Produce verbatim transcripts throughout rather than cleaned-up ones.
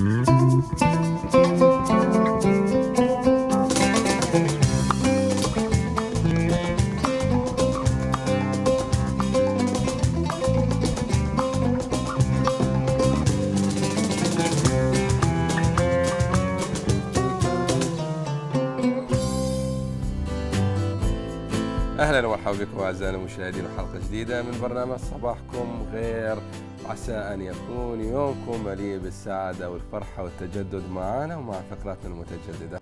أهلا ومرحبا بكم أعزائنا المشاهدين وحلقة جديدة من برنامج صباحكم غير. عسى أن يكون يومكم مليء بالسعادة والفرحة والتجدد معنا ومع فقراتنا المتجددة.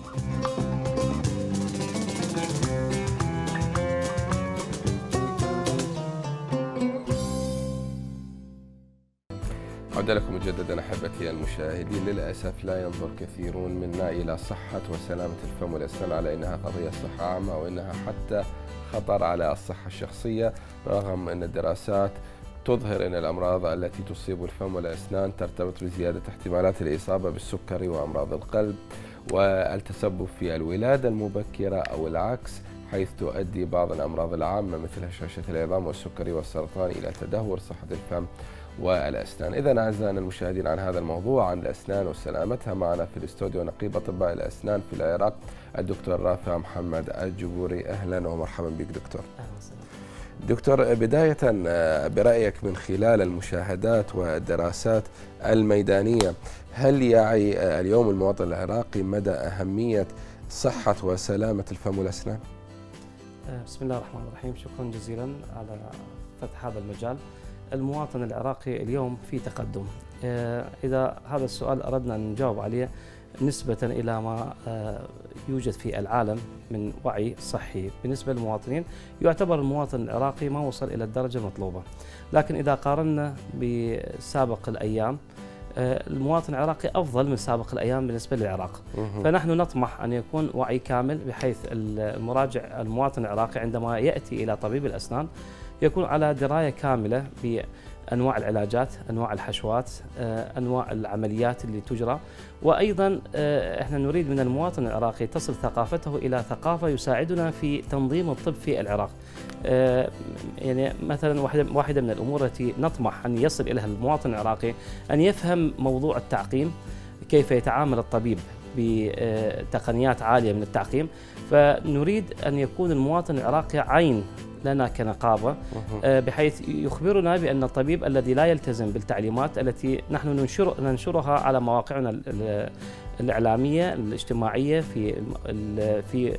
عودة لكم مجددا أحبتي المشاهدين. للأسف لا ينظر كثيرون منا إلى صحة وسلامة الفم والأسنان على أنها قضية صحة عامة وإنها حتى خطر على الصحة الشخصية، رغم أن الدراسات تظهر أن الأمراض التي تصيب الفم والأسنان ترتبط بزيادة احتمالات الإصابة بالسكري وأمراض القلب والتسبب في الولادة المبكرة أو العكس، حيث تؤدي بعض الأمراض العامة مثل هشاشة العظام والسكري والسرطان إلى تدهور صحة الفم والأسنان. إذا أعزائنا المشاهدين عن هذا الموضوع عن الأسنان وسلامتها معنا في الاستوديو نقيب أطباء الأسنان في العراق الدكتور رافع محمد الجبوري. أهلا ومرحبا بك دكتور. أهلا وسهلا. دكتور، بداية برأيك من خلال المشاهدات والدراسات الميدانية، هل يعي اليوم المواطن العراقي مدى أهمية صحة وسلامة الفم والأسنان؟ بسم الله الرحمن الرحيم، شكرا جزيلا على فتح هذا المجال. المواطن العراقي اليوم في تقدم. إذا هذا السؤال أردنا أن نجاوب عليه نسبة إلى ما يوجد في العالم من وعي صحي بالنسبة للمواطنين، يعتبر المواطن العراقي ما وصل إلى الدرجة المطلوبة. لكن إذا قارنا بسابق الأيام، المواطن العراقي أفضل من سابق الأيام بالنسبة للعراق. فنحن نطمح أن يكون وعي كامل، بحيث المراجع المواطن العراقي عندما يأتي إلى طبيب الأسنان يكون على دراية كاملة بأنواع العلاجات، أنواع الحشوات، أنواع العمليات اللي تجرى. وأيضا احنا نريد من المواطن العراقي تصل ثقافته إلى ثقافة يساعدنا في تنظيم الطب في العراق. يعني مثلا واحدة واحدة من الأمور التي نطمح أن يصل إليها المواطن العراقي أن يفهم موضوع التعقيم، كيف يتعامل الطبيب بتقنيات عالية من التعقيم. فنريد أن يكون المواطن العراقي عين لنا كنقابة، بحيث يخبرنا بأن الطبيب الذي لا يلتزم بالتعليمات التي نحن ننشر ننشرها على مواقعنا الإعلامية الاجتماعية في ال في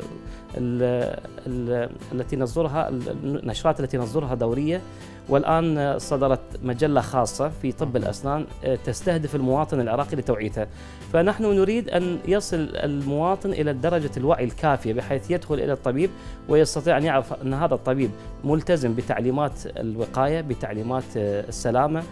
ال ال التي نصدرها، النشرات التي نصدرها دورية. والآن صدرت مجلة خاصة في طب الأسنان تستهدف المواطن العراقي لتوعيته. فنحن نريد أن يصل المواطن إلى درجة الوعي الكافية بحيث يدخل إلى الطبيب ويستطيع أن يعرف أن هذا الطبيب ملتزم بتعليمات الوقاية، بتعليمات السلامة.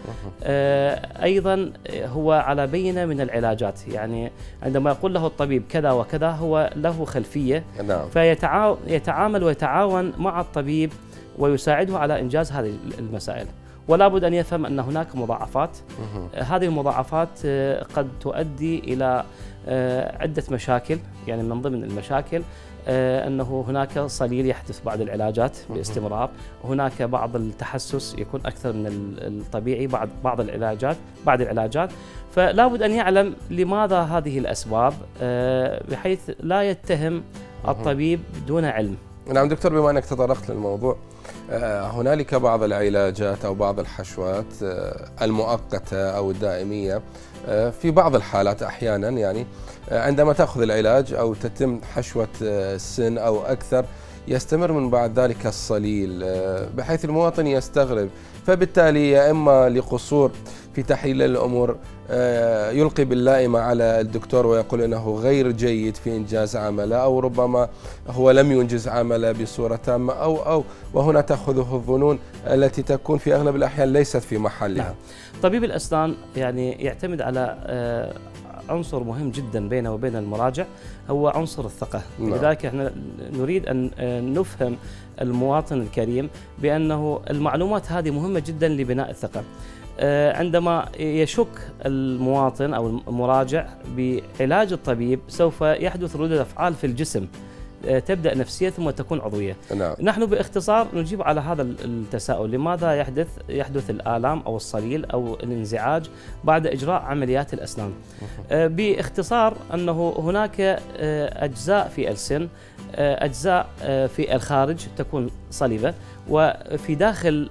أيضا هو على بينة من العلاجات، يعني عندما يقول له الطبيب كذا وكذا هو له خلفية، فيتعامل ويتعاون مع الطبيب ويساعده على إنجاز هذه المسائل. ولا بد أن يفهم أن هناك مضاعفات. هذه المضاعفات قد تؤدي إلى عدة مشاكل. يعني من ضمن المشاكل أنه هناك صليل يحدث بعد العلاجات باستمرار، هناك بعض التحسس يكون أكثر من الطبيعي بعد بعض العلاجات بعد العلاجات. فلا بد أن يعلم لماذا هذه الأسباب، بحيث لا يتهم الطبيب دون علم. نعم دكتور، بما أنك تطرقت للموضوع، هنالك بعض العلاجات أو بعض الحشوات المؤقتة أو الدائمية في بعض الحالات أحيانا، يعني عندما تأخذ العلاج أو تتم حشوة السن أو أكثر يستمر من بعد ذلك الصليل، بحيث المواطن يستغرب، فبالتالي يا إما لقصور في تحليل الأمور يلقي باللائمة على الدكتور ويقول أنه غير جيد في إنجاز عمله، أو ربما هو لم ينجز عمله بصورة تامة، أو أو وهنا تأخذه الظنون التي تكون في أغلب الأحيان ليست في محلها. نعم. طبيب الأسنان يعني يعتمد على عنصر مهم جدا بينه وبين المراجع، هو عنصر الثقة. نعم. لذلك احنا نريد أن نفهم المواطن الكريم بأنه المعلومات هذه مهمة جدا لبناء الثقة. عندما يشك المواطن أو المراجع بعلاج الطبيب سوف يحدث ردود أفعال في الجسم تبدأ نفسية ثم تكون عضوية. نعم. نحن باختصار نجيب على هذا التساؤل، لماذا يحدث يحدث الآلام أو الصليل أو الانزعاج بعد إجراء عمليات الأسنان؟ باختصار أنه هناك أجزاء في السن، أجزاء في الخارج تكون صلبة، وفي داخل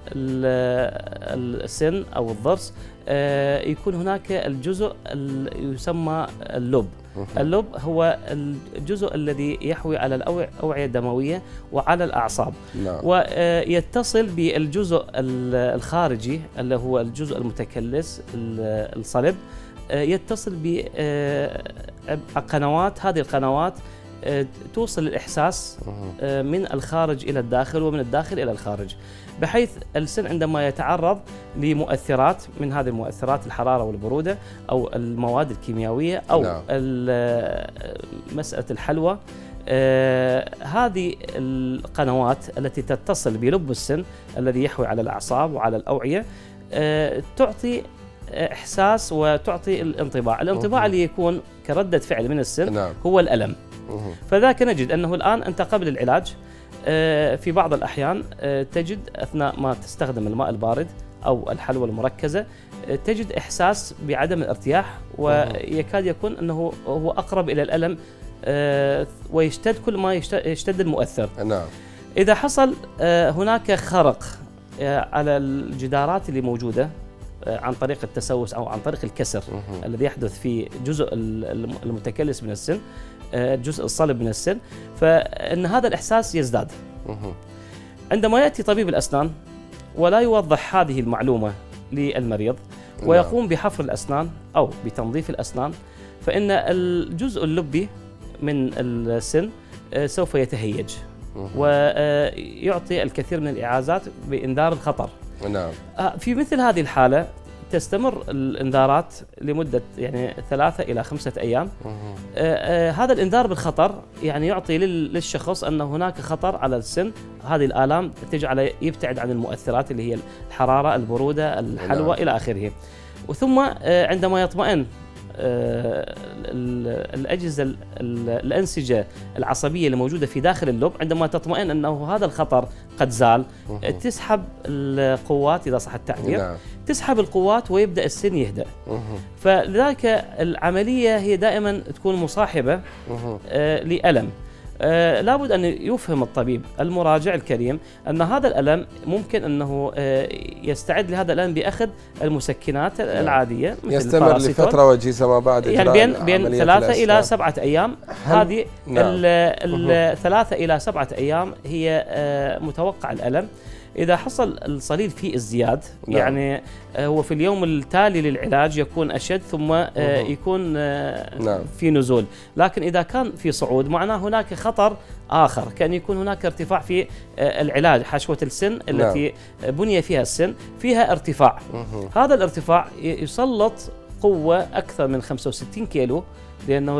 السن أو الضرس يكون هناك الجزء يسمى اللب. اللب هو الجزء الذي يحوي على الأوعية الدموية وعلى الأعصاب. نعم. ويتصل بالجزء الخارجي اللي هو الجزء المتكلس الصلب، يتصل بقنوات، هذه القنوات توصل الإحساس من الخارج إلى الداخل ومن الداخل إلى الخارج، بحيث السن عندما يتعرض لمؤثرات من هذه المؤثرات، الحرارة والبرودة أو المواد الكيميائية أو نعم. مسألة الحلوى، آه هذه القنوات التي تتصل بلب السن الذي يحوي على الأعصاب وعلى الأوعية آه تعطي إحساس وتعطي الانطباع. الانطباع اللي يكون كردة فعل من السن نعم. هو الألم. فذاك نجد أنه الآن أنت قبل العلاج في بعض الأحيان تجد أثناء ما تستخدم الماء البارد أو الحلوى المركزة تجد إحساس بعدم الارتياح، ويكاد يكون أنه هو أقرب إلى الألم ويشتد كل ما يشتد المؤثر. نعم. إذا حصل هناك خرق على الجدارات اللي موجودة عن طريق التسوس أو عن طريق الكسر الذي يحدث في جزء المتكلس من السن، الجزء الصلب من السن، فإن هذا الإحساس يزداد. عندما يأتي طبيب الأسنان ولا يوضح هذه المعلومة للمريض ويقوم بحفر الأسنان أو بتنظيف الأسنان، فإن الجزء اللبي من السن سوف يتهيج ويعطي الكثير من الإعازات بإنذار الخطر. نعم. في مثل هذه الحالة تستمر الإنذارات لمدة يعني ثلاثة إلى خمسة أيام. آه آه هذا الإنذار بالخطر يعني يعطي للشخص أن هناك خطر على السن. هذه الآلام تجعل يبتعد عن المؤثرات اللي هي الحرارة، البرودة، الحلوى. نعم. إلى آخره. وثم آه عندما يطمئن آه الأجهزة الأنسجة العصبية اللي موجودة في داخل اللب، عندما تطمئن أنه هذا الخطر قد زال، تسحب القوات إذا صح التعبير. نعم. تسحب القوات ويبدأ السن يهدأ. فلذلك العملية هي دائما تكون مصاحبة آه لألم. آه لابد أن يفهم الطبيب المراجع الكريم أن هذا الألم ممكن أنه آه يستعد لهذا الألم بأخذ المسكنات العادية مثل يستمر لفترة وجيزة ما بعد يعني بين بين ثلاثة إلى سبعة أيام. هذه نعم. الثلاثة إلى سبعة أيام هي آه متوقع الألم. إذا حصل الصليل فيه ازدياد، نعم. يعني هو في اليوم التالي للعلاج يكون أشد ثم يكون نعم. في نزول، لكن إذا كان في صعود معناه هناك خطر آخر، كأن يكون هناك ارتفاع في العلاج. حشوة السن التي نعم. بني فيها السن فيها ارتفاع. هذا الارتفاع يسلط قوة أكثر من خمسة وستين كيلو، لأنه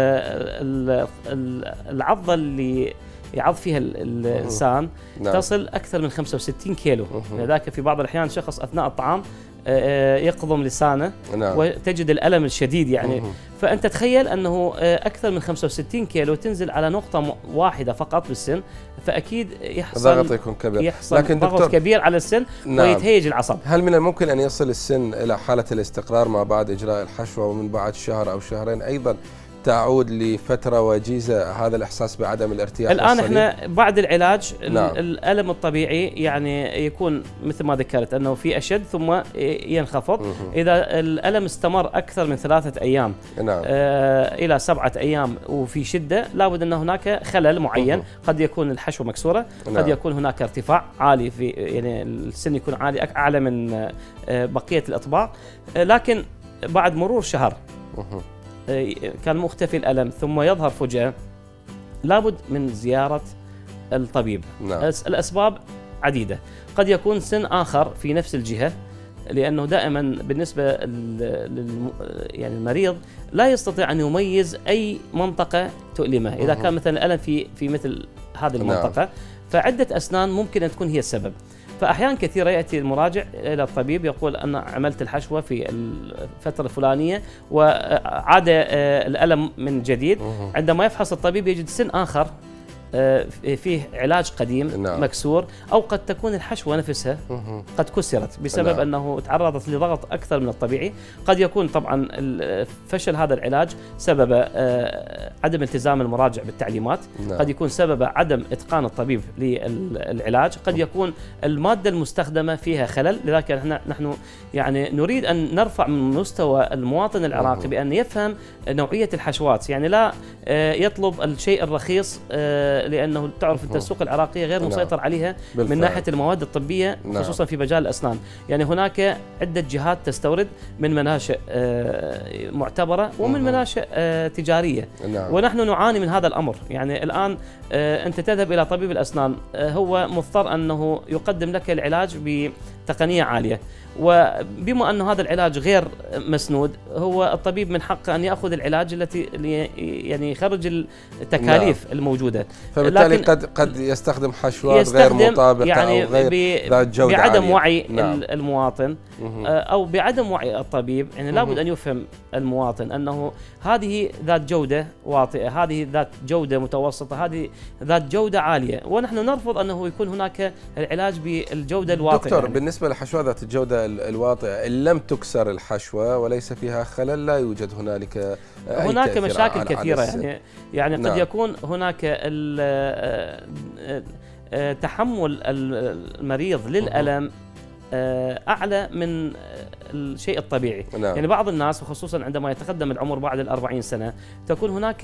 العضة اللي يعض فيها الإنسان نعم. تصل أكثر من خمسة وستين كيلو. لذلك في بعض الأحيان شخص أثناء الطعام يقضم لسانه نعم. وتجد الألم الشديد يعني. فأنت تخيل أنه أكثر من خمسة وستين كيلو تنزل على نقطة واحدة فقط بالسن، فأكيد يحصل ضغط يكون كبير، يحصل لكن ضغط كبير على السن نعم. ويتهيج العصب. هل من الممكن أن يصل السن إلى حالة الاستقرار ما بعد إجراء الحشوة، ومن بعد شهر أو شهرين أيضا تعود لفترة وجيزة هذا الإحساس بعدم الارتياح؟ الآن احنا بعد العلاج نعم. الألم الطبيعي يعني يكون مثل ما ذكرت أنه في أشد ثم ينخفض. مه. إذا الألم استمر أكثر من ثلاثة أيام نعم. آه إلى سبعة أيام وفي شدة، لابد أن هناك خلل معين. مه. قد يكون الحشوة مكسورة، نعم. قد يكون هناك ارتفاع عالي في يعني السن يكون عالي أعلى من آه بقية الأطباع. آه لكن بعد مرور شهر مه. كان مختفي الألم ثم يظهر فجأة، لابد من زيارة الطبيب. نعم. الأسباب عديدة، قد يكون سن آخر في نفس الجهة، لأنه دائما بالنسبة لل يعني المريض لا يستطيع أن يميز أي منطقة تؤلمه. إذا كان مثلا الألم في في مثل هذه المنطقة نعم. فعدة أسنان ممكن أن تكون هي السبب. فأحيان كثيرة يأتي المراجع إلى الطبيب يقول أنا عملت الحشوة في الفترة الفلانية وعاد الألم من جديد. عندما يفحص الطبيب يجد سن آخر فيه علاج قديم نعم. مكسور، أو قد تكون الحشوة نفسها قد كسرت بسبب نعم. أنه تعرضت لضغط أكثر من الطبيعي. قد يكون طبعا فشل هذا العلاج سبب عدم التزام المراجع بالتعليمات نعم. قد يكون سبب عدم إتقان الطبيب للعلاج، قد يكون المادة المستخدمة فيها خلل. لذلك نحن نحن يعني نريد أن نرفع من مستوى المواطن العراقي بأن يفهم نوعية الحشوات، يعني لا يطلب الشيء الرخيص لأنه تعرف أنت السوق العراقية غير مسيطر عليها بالفعل. من ناحية المواد الطبية خصوصا في مجال الأسنان، يعني هناك عدة جهات تستورد من مناشئ معتبرة ومن مناشئ تجارية نعم. ونحن نعاني من هذا الأمر. يعني الآن أنت تذهب إلى طبيب الأسنان، هو مضطر أنه يقدم لك العلاج بتقنية عالية، وبما أن هذا العلاج غير مسنود، هو الطبيب من حقه أن يأخذ العلاج التي يعني يخرج التكاليف نعم. الموجودة، فبالتالي قد قد يستخدم حشوات غير مطابقة يعني أو غير ذات جودة بعدم عالية. وعي نعم. المواطن أو بعدم وعي الطبيب، يعني لابد أن يفهم المواطن أنه هذه ذات جودة واطئة، هذه ذات جودة متوسطة، هذه ذات جودة عالية، ونحن نرفض أنه يكون هناك العلاج بالجودة الواطئة. دكتور يعني. بالنسبة للحشوات ذات الجودة الواطئة، إن لم تكسر الحشوة وليس فيها خلل لا يوجد هنالك أي هناك مشاكل كثيرة، يعني يعني قد نعم. يكون هناك تحمل المريض للألم أعلى من الشيء الطبيعي نعم. يعني بعض الناس وخصوصا عندما يتقدم العمر بعد الأربعين سنة تكون هناك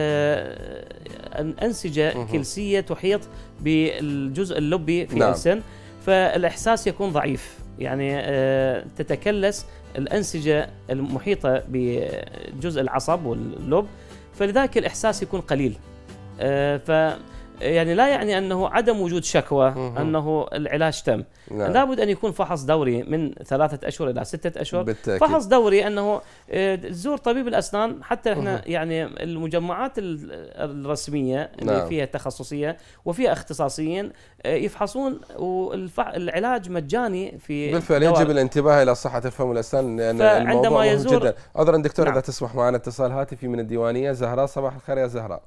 أنسجة كلسية تحيط بالجزء اللبي في نعم. السن، فالإحساس يكون ضعيف، يعني تتكلس الأنسجة المحيطة بجزء العصب واللب، فلذلك الإحساس يكون قليل. ف يعني لا يعني أنه عدم وجود شكوى أنه العلاج تم. نعم. لابد أن يكون فحص دوري من ثلاثة أشهر إلى ستة أشهر بالتأكيد. فحص دوري أنه تزور طبيب الأسنان، حتى إحنا يعني المجمعات الرسمية اللي نعم. فيها تخصصية وفيها اختصاصيين يفحصون، والعلاج مجاني في بالفعل. يجب الانتباه إلى صحة الفم والأسنان لأن الموضوع مهم جدا. عذرا دكتور نعم. إذا تسمح معنا اتصال هاتفي من الديوانية. زهراء، صباح الخير يا زهراء.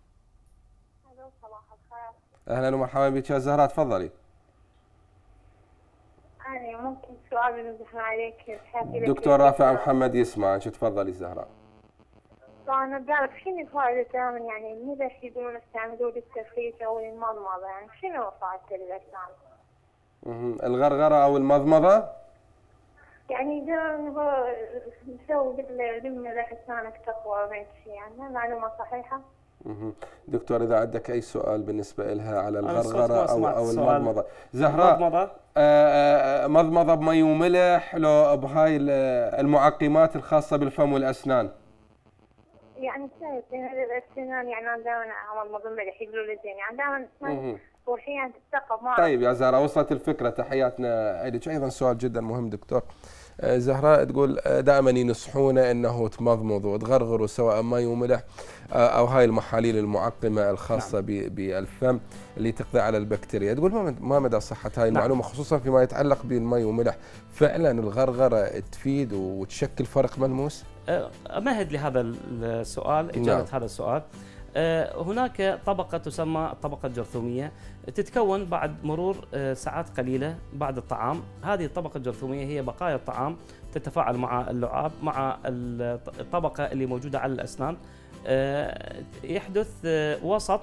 اهلا ومرحبا بك يا زهراء، تفضلي. انا ممكن سؤال نوضح عليك دكتور رافع محمد يسمع، تفضلي زهراء. فانا بعرف شنو فائده دائما يعني المدح يقولون استعملوا للتفريج او المضمضه، يعني شنو فائده للاسنان؟ اها الغرغره او المضمضه؟ يعني يقولون هو مسوي مثل لم ريح اسنانك تقوى وهيك شيء، يعني معلومه صحيحه؟ دكتور إذا عندك أي سؤال بالنسبة لها على الغرغرة أو أو المضمضة. زهراء، مضمضة بمي وملح لو بهاي المعقمات الخاصة بالفم والأسنان؟ يعني الأسنان يعني أنا دائما أمضمض ملح يقولوا لي زين، يعني دائما وحين تتثقف معه. طيب يا زهراء وصلت الفكرة، تحياتنا لك. أيضا سؤال جدا مهم دكتور. زهراء تقول دائما ينصحونا انه تمضمض وتغرغروا سواء ماء وملح او هاي المحاليل المعقمه الخاصه نعم. بالفم اللي تقضي على البكتيريا. تقول ما مدى صحه هاي نعم. المعلومه خصوصا فيما يتعلق بالماء وملح؟ فعلا الغرغره تفيد وتشكل فرق ملموس؟ امهد لهذا السؤال اجابه نعم. هذا السؤال. هناك طبقة تسمى الطبقة الجرثومية تتكون بعد مرور ساعات قليلة بعد الطعام. هذه الطبقة الجرثومية هي بقايا الطعام تتفاعل مع اللعاب مع الطبقة اللي موجودة على الأسنان. يحدث وسط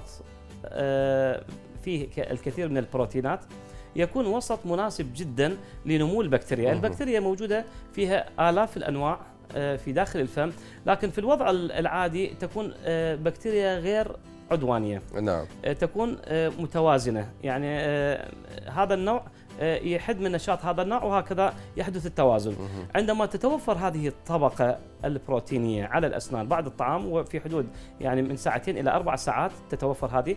فيه الكثير من البروتينات، يكون وسط مناسب جدا لنمو البكتيريا. البكتيريا موجودة فيها آلاف الأنواع في داخل الفم، لكن في الوضع العادي تكون بكتيريا غير عدوانية نعم. تكون متوازنة، يعني هذا النوع يحد من نشاط هذا النوع وهكذا يحدث التوازن. عندما تتوفر هذه الطبقة البروتينية على الأسنان بعد الطعام وفي حدود يعني من ساعتين إلى أربع ساعات تتوفر هذه،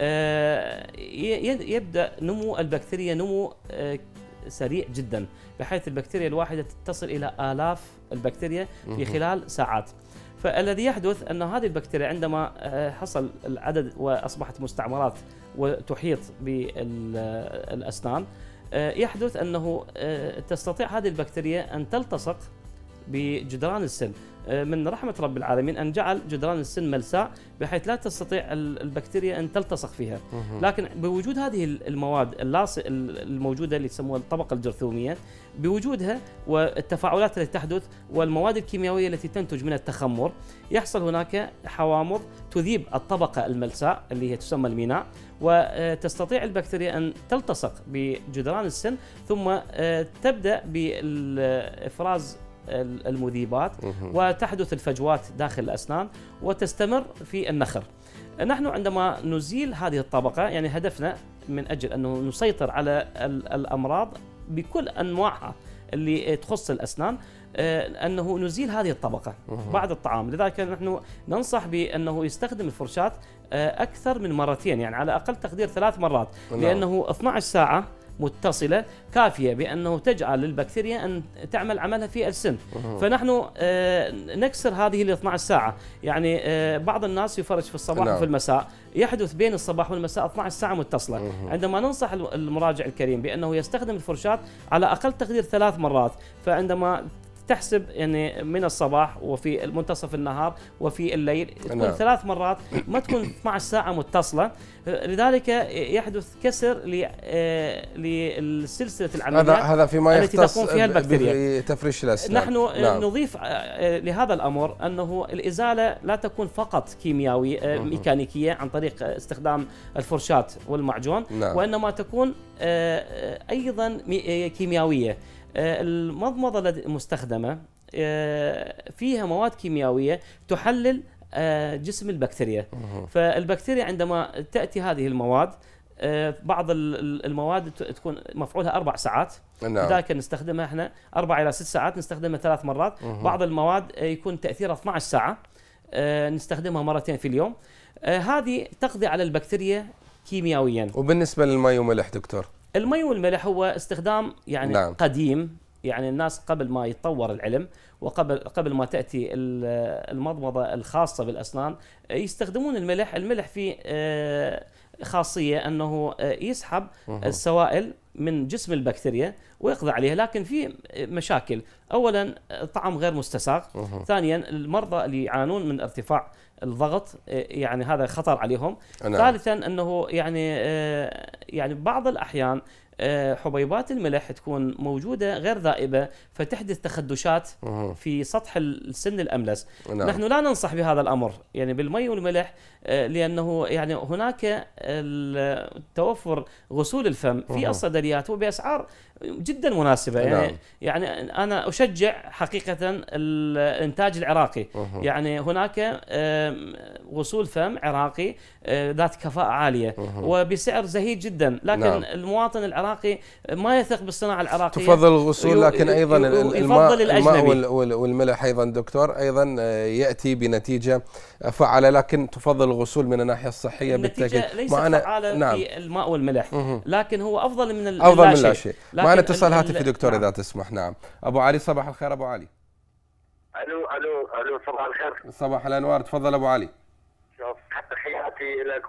يبدأ نمو البكتيريا نمو سريع جدا، بحيث البكتيريا الواحدة تصل إلى آلاف البكتيريا في خلال ساعات. فالذي يحدث أن هذه البكتيريا عندما حصل العدد وأصبحت مستعمرات وتحيط بالأسنان، يحدث أنه تستطيع هذه البكتيريا أن تلتصق بجدران السن. من رحمة رب العالمين أن جعل جدران السن ملساء بحيث لا تستطيع البكتيريا أن تلتصق فيها. لكن بوجود هذه المواد اللاصقة الموجودة اللي يسموها الطبقة الجرثومية، بوجودها والتفاعلات التي تحدث والمواد الكيميائية التي تنتج من التخمر، يحصل هناك حوامض تذيب الطبقة الملساء اللي هي تسمى الميناء، وتستطيع البكتيريا أن تلتصق بجدران السن، ثم تبدأ بإفراز المذيبات وتحدث الفجوات داخل الأسنان وتستمر في النخر. نحن عندما نزيل هذه الطبقة، يعني هدفنا من أجل أنه نسيطر على الأمراض بكل أنواعها اللي تخص الأسنان، أنه نزيل هذه الطبقة بعد الطعام. لذلك نحن ننصح بأنه يستخدم الفرشاة أكثر من مرتين، يعني على أقل تقدير ثلاث مرات، لأنه اثنتي عشرة ساعة متصلة كافية بأنه تجعل للبكتيريا أن تعمل عملها في السن. فنحن نكسر هذه ال اثنتي عشرة ساعة، يعني بعض الناس يفرج في الصباح نعم. وفي المساء، يحدث بين الصباح والمساء اثنتي عشرة ساعة متصلة. عندما ننصح المراجع الكريم بأنه يستخدم الفرشاة على أقل تقدير ثلاث مرات، فعندما تحسب يعني من الصباح وفي منتصف النهار وفي الليل تكون نعم. ثلاث مرات، ما تكون اثنتي عشرة ساعة متصلة. لذلك يحدث كسر للسلسلة العمليات هذا هذا فيما التي تقوم فيها البكتيريا تفريش الأسنان. نحن نعم. نضيف لهذا الأمر أنه الإزالة لا تكون فقط كيميائية ميكانيكية عن طريق استخدام الفرشاة والمعجون، نعم. وإنما تكون أيضا كيميائية. المضمضة المستخدمة فيها مواد كيميائية تحلل جسم البكتيريا، فالبكتيريا عندما تأتي هذه المواد، بعض المواد تكون مفعولها أربع ساعات، لذلك نستخدمها احنا أربع إلى ست ساعات، نستخدمها ثلاث مرات. بعض المواد يكون تأثيرها اثنتي عشرة ساعة، نستخدمها مرتين في اليوم. هذه تقضي على البكتيريا كيميائيا. وبالنسبة للماء والملح دكتور؟ المي والملح هو استخدام يعني نعم. قديم، يعني الناس قبل ما يتطور العلم وقبل قبل ما تأتي المضمضة الخاصة بالأسنان يستخدمون الملح. الملح فيه خاصية أنه يسحب السوائل من جسم البكتيريا ويقضي عليها، لكن في مشاكل. أولا طعم غير مستساغ، ثانيا المرضى اللي يعانون من ارتفاع الضغط يعني هذا خطر عليهم، ثالثا أنه يعني يعني بعض الأحيان حبيبات الملح تكون موجودة غير ذائبة فتحدث تخدشات في سطح السن الأملس. نعم. نحن لا ننصح بهذا الأمر يعني بالمي والملح، لأنه يعني هناك توفر غسول الفم في الصيدليات وبأسعار جدا مناسبة. يعني نعم. يعني أنا أشجع حقيقة الإنتاج العراقي. يعني هناك غسول فم عراقي ذات كفاءة عالية وبسعر زهيد جدا، لكن نعم. المواطن العراقي ما يثق بالصناعة العراقية. تفضل الغسول، لكن أيضا الماء, الماء والملح أيضا دكتور أيضا يأتي بنتيجة فعالة، لكن تفضل الغسول من الناحية الصحية بالتأكيد. ليست فعالة نعم. في الماء والملح، مه. لكن هو أفضل من أفضل من لا شيء. معنا اتصال هاتفي دكتور نعم. إذا تسمح. نعم أبو علي، صباح الخير أبو علي. ألو ألو ألو صباح الخير. صباح الأنوار، تفضل أبو علي. تحياتي لك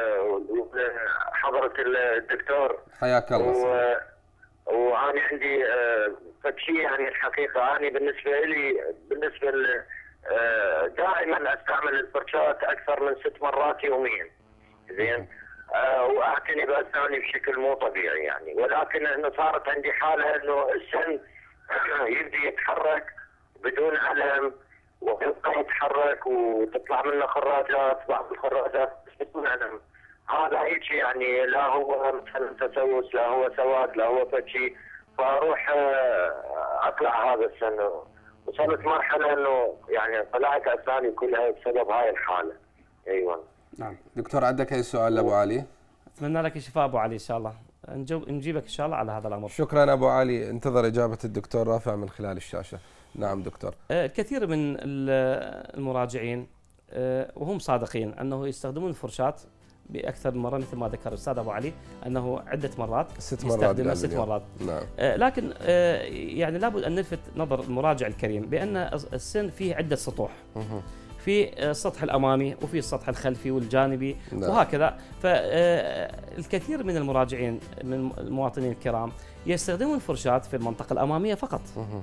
وحضرة الدكتور. حياك الله. و... وأنا عندي فشي يعني الحقيقة أنا بالنسبة لي بالنسبة ل... دائما استعمل الفرشاة اكثر من ست مرات يوميا، زين، أه واعتني باسناني بشكل مو طبيعي يعني، ولكن انه صارت عندي حاله انه السن يبدي يتحرك بدون الم ويبقى يتحرك وتطلع منه خراجات، بعض الخراجات بدون الم. هذا هيك يعني لا هو مثلا تسوس لا هو سواد لا هو فشي، فاروح اطلع هذا السن. وصلت مرحلة انه يعني طلعت اسناني كلها بسبب هاي الحالة. ايوه نعم دكتور، عندك اي سؤال لابو علي؟ اتمنى لك الشفاء ابو علي ان شاء الله، نجيبك ان شاء الله على هذا الامر. شكرا ابو علي، انتظر اجابة الدكتور رافع من خلال الشاشة. نعم دكتور. كثير من المراجعين وهم صادقين انه يستخدمون الفرشاة باكثر من مره، مثل ما ذكر الاستاذ ابو علي انه عده مرات ست مرات ست مرات. نعم. آه لكن آه يعني لابد ان نلفت نظر المراجع الكريم بان السن فيه عده سطوح، في السطح الامامي وفي السطح الخلفي والجانبي. نعم. وهكذا. فالكثير من المراجعين من المواطنين الكرام يستخدمون الفرشاة في المنطقه الاماميه فقط.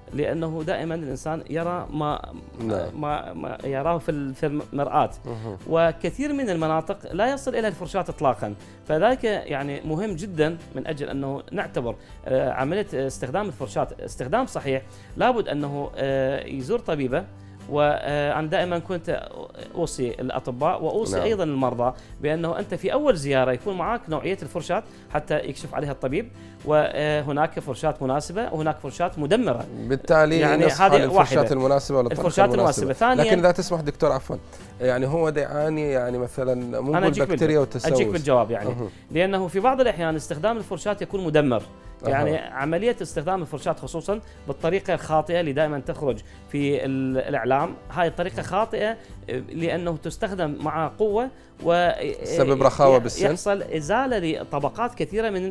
لأنه دائما الإنسان يرى ما نعم. ما, ما يراه في في المرآة، وكثير من المناطق لا يصل إلى الفرشاة إطلاقا. فذلك يعني مهم جدا من أجل أنه نعتبر عملية استخدام الفرشاة استخدام صحيح. لابد أنه يزور طبيبه، وأنا دائما كنت أوصي الأطباء وأوصي نعم. أيضا المرضى بأنه أنت في أول زيارة يكون معك نوعية الفرشاة حتى يكشف عليها الطبيب، وهناك فرشاة مناسبة وهناك فرشاة مدمرة. بالتالي يعني هذه الفرشاة المناسبة ولا الفرشاة المناسبة. ثانيا لكن إذا تسمح دكتور عفوا، يعني هو دا يعاني يعني مثلا مو بالبكتيريا والتسوس. أجيك بالجواب يعني أه. لأنه في بعض الأحيان استخدام الفرشاة يكون مدمر. يعني أه. عملية استخدام الفرشاة خصوصا بالطريقة الخاطئة اللي دائما تخرج في الإعلام، هاي الطريقة خاطئة لأنه تستخدم مع قوة وسبب رخاوة بالسن، يحصل إزالة لطبقات كثيرة من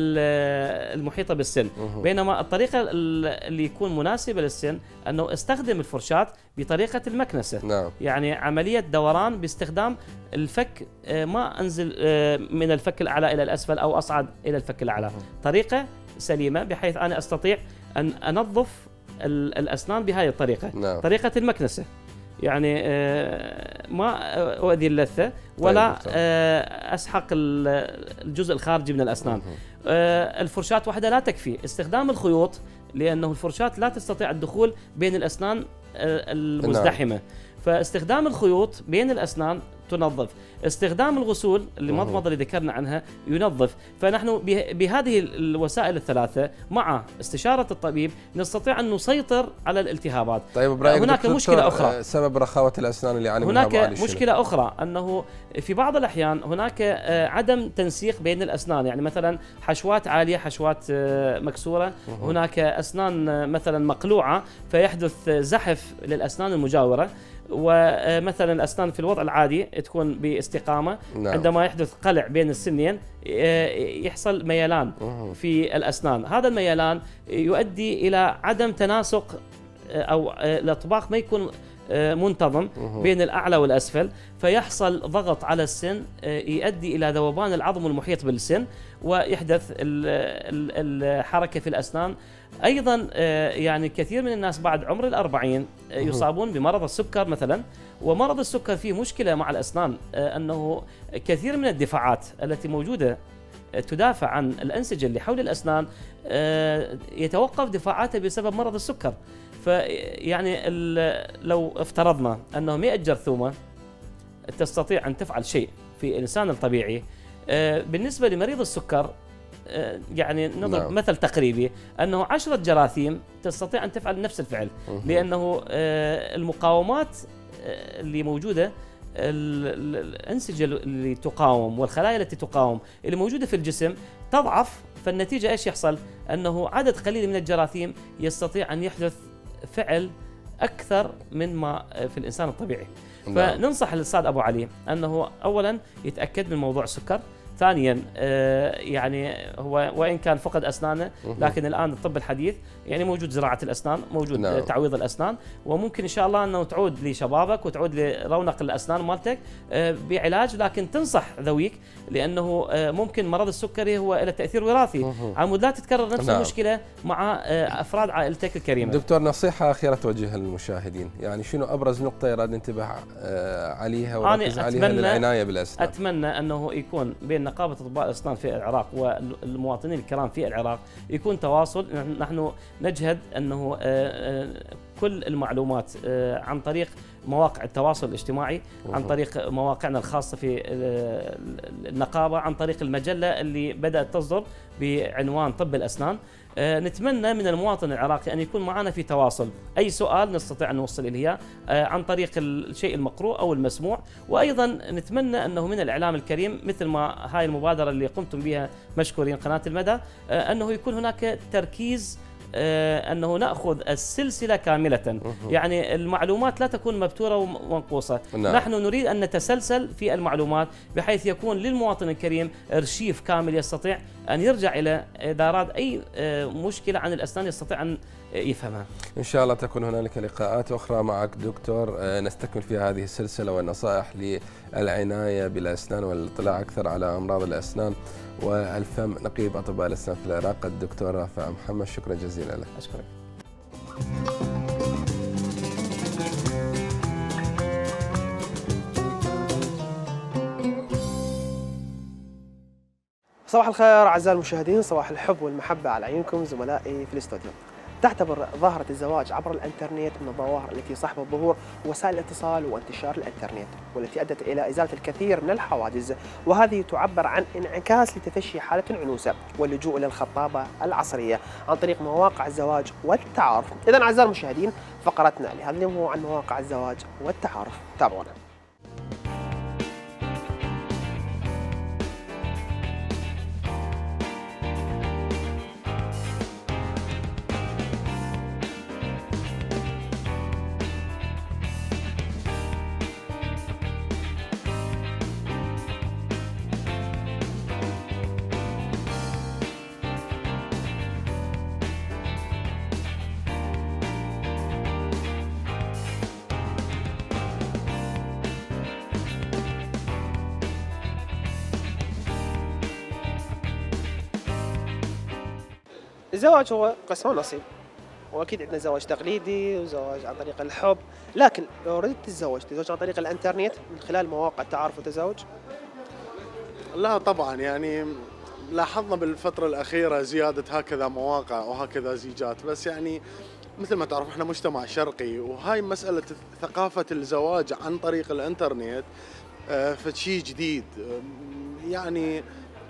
المحيطة بالسن. أه. بينما الطريقة اللي يكون مناسبة للسن أنه استخدم الفرشاة بطريقة المكنسة. نعم. يعني عملية دوران باستخدام الفك، ما أنزل من الفك الأعلى إلى الأسفل أو أصعد إلى الفك الأعلى. طريقة سليمة بحيث أنا أستطيع أن أنظف الأسنان بهذه الطريقة. نعم. طريقة المكنسة، يعني ما أؤذي اللثة ولا أسحق الجزء الخارجي من الأسنان. الفرشاة وحدها لا تكفي، استخدام الخيوط لأنه الفرشاة لا تستطيع الدخول بين الأسنان المزدحمة. فاستخدام الخيوط بين الأسنان تنظف، استخدام الغسول المضمضة اللي ذكرنا عنها ينظف. فنحن بهذه الوسائل الثلاثة مع استشارة الطبيب نستطيع أن نسيطر على الالتهابات. طيب برأيك هناك مشكلة أخرى، سبب رخاوة الأسنان اللي يعاني منها هناك مشكلة أخرى أنه في بعض الأحيان هناك عدم تنسيق بين الأسنان، يعني مثلا حشوات عالية حشوات مكسورة، هناك أسنان مثلا مقلوعة فيحدث زحف للأسنان المجاورة، ومثلا الأسنان في الوضع العادي تكون باستقامة. نعم. عندما يحدث قلع بين السنين يحصل ميلان في الأسنان، هذا الميلان يؤدي إلى عدم تناسق أو الأطباق ما يكون منتظم بين الأعلى والأسفل، فيحصل ضغط على السن يؤدي إلى ذوبان العظم المحيط بالسن ويحدث الحركة في الأسنان. أيضا يعني كثير من الناس بعد عمر الأربعين يصابون بمرض السكر مثلا، ومرض السكر فيه مشكلة مع الأسنان أنه كثير من الدفاعات التي موجودة تدافع عن الأنسجة اللي حول الأسنان يتوقف دفاعاتها بسبب مرض السكر. فيعني لو افترضنا أنه مئة جرثومة تستطيع أن تفعل شيء في الإنسان الطبيعي، بالنسبة لمريض السكر يعني نضرب نعم. مثل تقريبي أنه عشرة جراثيم تستطيع أن تفعل نفس الفعل، لأنه المقاومات اللي موجودة، الأنسجة اللي تقاوم والخلايا التي تقاوم اللي موجودة في الجسم تضعف، فالنتيجة إيش يحصل؟ أنه عدد قليل من الجراثيم يستطيع أن يحدث فعل أكثر من ما في الإنسان الطبيعي. نعم. فننصح الأستاذ أبو علي أنه أولا يتأكد من موضوع السكر، ثانيا يعني هو وإن كان فقد أسنانه لكن الآن الطب الحديث يعني موجود زراعة الأسنان، موجود نعم. تعويض الأسنان، وممكن إن شاء الله أنه تعود لشبابك وتعود لرونق الأسنان مالتك بعلاج. لكن تنصح ذويك لأنه ممكن مرض السكري هو له تأثير وراثي، عمود لا تتكرر نفس نعم. المشكلة مع أفراد عائلتك الكريمة. دكتور نصيحة أخيرة توجهها للمشاهدين، يعني شنو أبرز نقطة يراد ننتبه عليها وركز عليها للعناية بالأسنان؟ أتمنى أنه يكون بين نقابة أطباء الأسنان في العراق والمواطنين الكرام في العراق يكون تواصل. نحن نجهد أنه كل المعلومات عن طريق مواقع التواصل الاجتماعي، عن طريق مواقعنا الخاصة في النقابة، عن طريق المجلة اللي بدأت تصدر بعنوان طب الأسنان. نتمنى من المواطن العراقي أن يكون معنا في تواصل، أي سؤال نستطيع أن نوصل إليه عن طريق الشيء المقروء أو المسموع. وأيضا نتمنى أنه من الإعلام الكريم مثل ما هاي المبادرة اللي قمتم بها مشكورين قناة المدى، أنه يكون هناك تركيز أنه نأخذ السلسلة كاملة، يعني المعلومات لا تكون مبتورة ومنقوصة. نعم. نحن نريد أن نتسلسل في المعلومات بحيث يكون للمواطن الكريم أرشيف كامل يستطيع أن يرجع إلى إذا أراد أي مشكلة عن الأسنان يستطيع أن يفهمها. إن شاء الله تكون هنالك لقاءات أخرى معك دكتور نستكمل فيها هذه السلسلة والنصائح للعناية بالأسنان والاطلاع أكثر على أمراض الأسنان والفم. نقيب أطباء الأسنان في العراق الدكتور رافع محمد، شكرا جزيلا لك. أشكرك. صباح الخير أعزائي المشاهدين، صباح الحب والمحبة على عيونكم زملائي في الاستوديو. تعتبر ظاهرة الزواج عبر الإنترنت من الظواهر التي صاحبت ظهور وسائل الاتصال وانتشار الإنترنت، والتي أدت إلى إزالة الكثير من الحواجز، وهذه تعبر عن انعكاس لتفشي حالة العنوسة واللجوء إلى الخطابة العصرية عن طريق مواقع الزواج والتعارف. إذن أعزائي المشاهدين، فقرتنا لهذا اليوم هو عن مواقع الزواج والتعارف، تابعونا. الزواج هو قسم ونصيب، واكيد عندنا زواج تقليدي وزواج عن طريق الحب، لكن لو ردت تتزوج تتزوج عن طريق الانترنت من خلال مواقع التعارف والتزاوج؟ لا طبعا، يعني لاحظنا بالفترة الأخيرة زيادة هكذا مواقع وهكذا زيجات، بس يعني مثل ما تعرف احنا مجتمع شرقي، وهاي مسألة ثقافة الزواج عن طريق الانترنت فشي جديد، يعني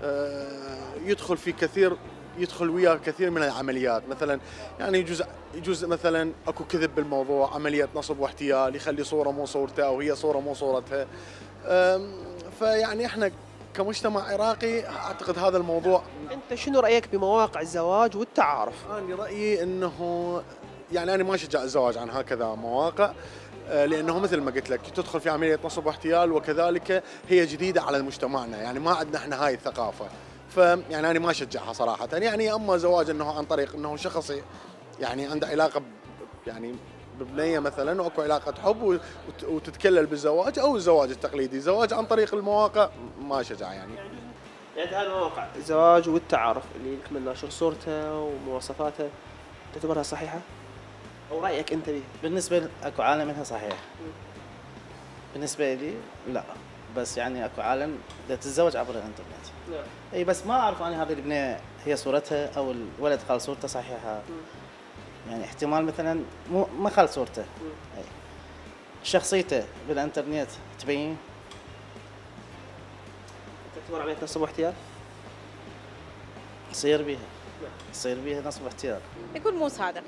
يدخل في كثير يدخل وياه كثير من العمليات. مثلا يعني يجوز يجوز مثلا اكو كذب بالموضوع، عمليه نصب واحتيال، يخلي صوره مو صورته او هي صوره مو صورتها. فيعني احنا كمجتمع عراقي اعتقد هذا الموضوع. انت شنو رايك بمواقع الزواج والتعارف؟ انا رايي انه يعني انا ما اشجع الزواج عن هكذا مواقع، لانه مثل ما قلت لك تدخل في عمليه نصب واحتيال، وكذلك هي جديده على مجتمعنا، يعني ما عندنا احنا هاي الثقافه. فيعني انا ما اشجعها صراحه. يعني اما زواج انه عن طريق انه شخص يعني عنده علاقه ب يعني ببنيه مثلا، واكو علاقه حب وتتكلل بالزواج، او الزواج التقليدي. الزواج عن طريق المواقع ما اشجع يعني. يعني هاي المواقع الزواج والتعارف اللي يكمل ناشر صورته ومواصفاته تعتبرها صحيحه؟ او رايك انت بيه؟ بالنسبه لي اكو عالم منها صحيح. بالنسبه لي لا، بس يعني اكو عالم تتزوج عبر الانترنت. نعم. اي بس ما اعرف انا هذه البنيه هي صورتها او الولد قال صورته صحيحه. م. يعني احتمال مثلا مو ما قال صورته. اي شخصيته بالانترنت تبين. تعتبر عمليه نصب واحتيال؟ يصير بيها. يصير بيها نصب واحتيال. يكون مو صادق.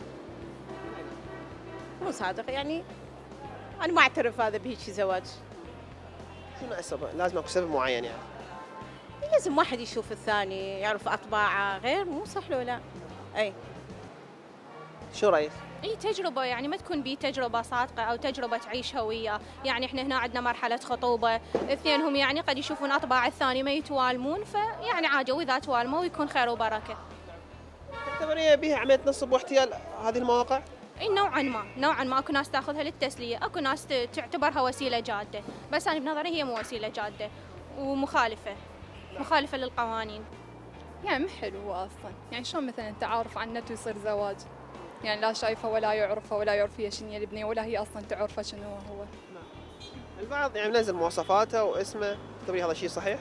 مو صادق، يعني انا ما اعترف هذا بهيك زواج. شنو السبب؟ لازم اكو سبب معين يعني. لازم واحد يشوف الثاني، يعرف اطباعه، غير مو صح له لا. اي شو رايك؟ اي تجربه، يعني ما تكون بي تجربه صادقه او تجربه تعيشها وياه. يعني احنا هنا عندنا مرحله خطوبه، اثنينهم يعني قد يشوفون اطباع الثاني ما يتوالمون، فيعني عادي واذا توالموا ويكون خير وبركه. تعتبرين بها عمليه نصب واحتيال هذه المواقع؟ اي نوعا ما، نوعا ما اكو ناس تاخذها للتسليه، اكو ناس تعتبرها وسيله جاده، بس انا بنظري هي مو وسيله جاده ومخالفه، مخالفه للقوانين. يعني مو حلو هو اصلا، يعني شلون مثلا تعارف على النت ويصير زواج؟ يعني لا شايفه ولا يعرفها ولا يعرف هي شنو البنيه ولا هي اصلا تعرفه شنو هو. البعض يعني منزل مواصفاته واسمه، تعتبري هذا شيء صحيح؟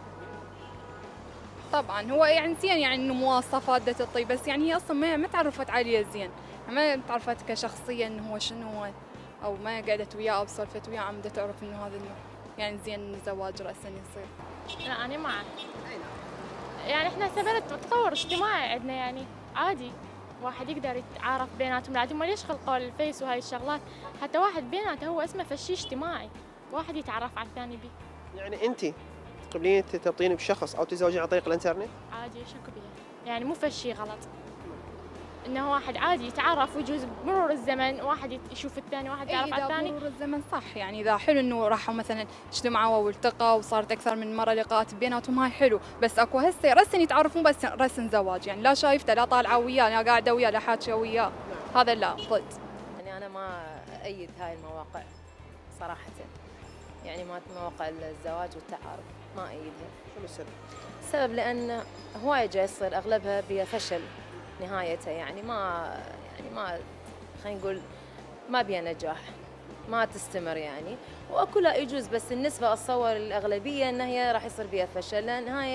طبعا هو يعني زين يعني انه مواصفات دا تطي، بس يعني هي اصلا ما ما تعرفت عليه زين، ما تعرفت كشخصيه انه هو شنو هو، او ما قعدت وياه او سولفت وياه عم تعرف انه هذا انه يعني زين الزواج راسا يصير. لا انا معك. يعني احنا سبب تطور اجتماعي عندنا، يعني عادي واحد يقدر يتعارف بيناتهم، لازم ما ليش خلقوا الفيس وهاي الشغلات، حتى واحد بيناته هو اسمه فشي اجتماعي، واحد يتعرف على الثاني بيه. يعني انت تقبلين ترتبطين بشخص او تتزوجين عن طريق الانترنت؟ عادي شكو بيها، يعني مو فشي غلط. انه واحد عادي يتعرف ويجوز مرور الزمن واحد يشوف الثاني، واحد يتعرف على الثاني. مرور الزمن صح، يعني اذا حلو انه راحوا مثلا اجتمعوا والتقوا وصارت اكثر من مره لقاءات بيناتهم، هاي حلو، بس اكو هسه رسن يتعرفون بس رسن زواج، يعني لا شايفته لا طالعه وياه لا قاعده وياه لا حاكيه وياه، هذا لا ضد. يعني انا ما ايد هاي المواقع صراحه، يعني ما مواقع الزواج والتعارف ما ايدها. شنو السبب؟ السبب لان هوايه جاي يصير اغلبها بها فشل نهايتها، يعني ما يعني ما خلينا نقول ما بيها نجاح، ما تستمر يعني، واكو لا يجوز، بس النسبه اتصور الاغلبيه ان هي راح يصير بها فشل، لان هاي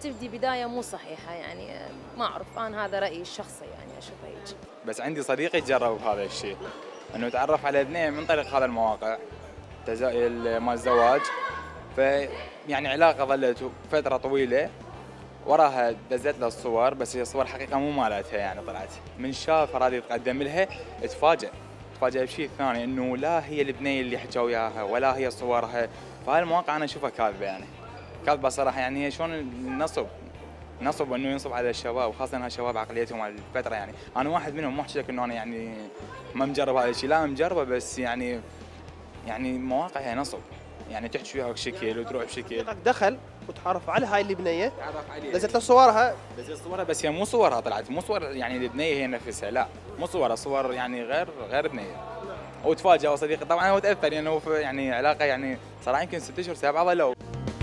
تبدي بدايه مو صحيحه يعني. ما اعرف، انا هذا رايي الشخصي يعني اشوفه هيك. بس عندي صديقي جرب هذا الشيء، انه تعرف على اثنين من طريق هذا المواقع مال الزواج، في يعني علاقه ظلت فتره طويله، وراها دزت له الصور، بس هي الصور حقيقه مو مالتها يعني. طلعت من شاف راضي يتقدم لها تفاجئ تفاجئ بشيء ثاني، انه لا هي البنيه اللي حكوا وياها ولا هي صورها. فهالمواقع انا اشوفها كاذبه يعني، كاذبه صراحه يعني. هي شلون النصب نصب انه ينصب على الشباب، وخاصه هالشباب عقليتهم على الفتره يعني. انا واحد منهم، ما احكي لك انه انا يعني ما مجرب هذا الشيء، لا مجربه، بس يعني يعني مواقع هي نصب يعني، تحكي وياك بشكل وتروح بشكل. دخل وتعرف على هاي البنيه، دزت له صورها دزت صورها، بس هي مو صورها طلعت، مو صور يعني البنيه هي نفسها، لا مو صورها، صور يعني غير غير بنيه. وتفاجئ صديقي طبعا هو تاثر لانه يعني, يعني علاقه يعني صراحه يمكن ست اشهر سبعه ظلوا.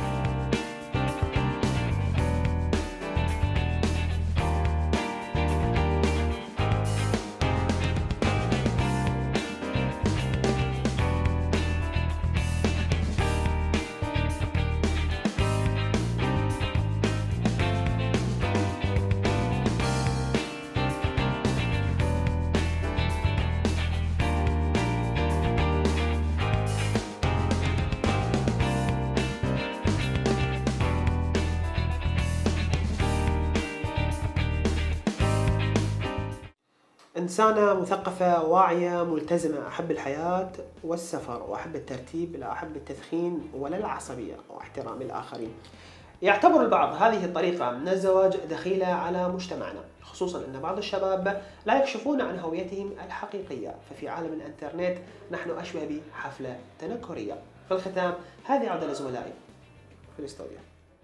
إنسانة مثقفة واعية ملتزمة، أحب الحياة والسفر وأحب الترتيب، لا أحب التدخين ولا العصبية واحترام الآخرين. يعتبر البعض هذه الطريقة من الزواج دخيلة على مجتمعنا، خصوصا أن بعض الشباب لا يكشفون عن هويتهم الحقيقية، ففي عالم الإنترنت نحن أشبه بحفلة تنكرية. في الختام هذه عودة لزملائي في الاستوديو.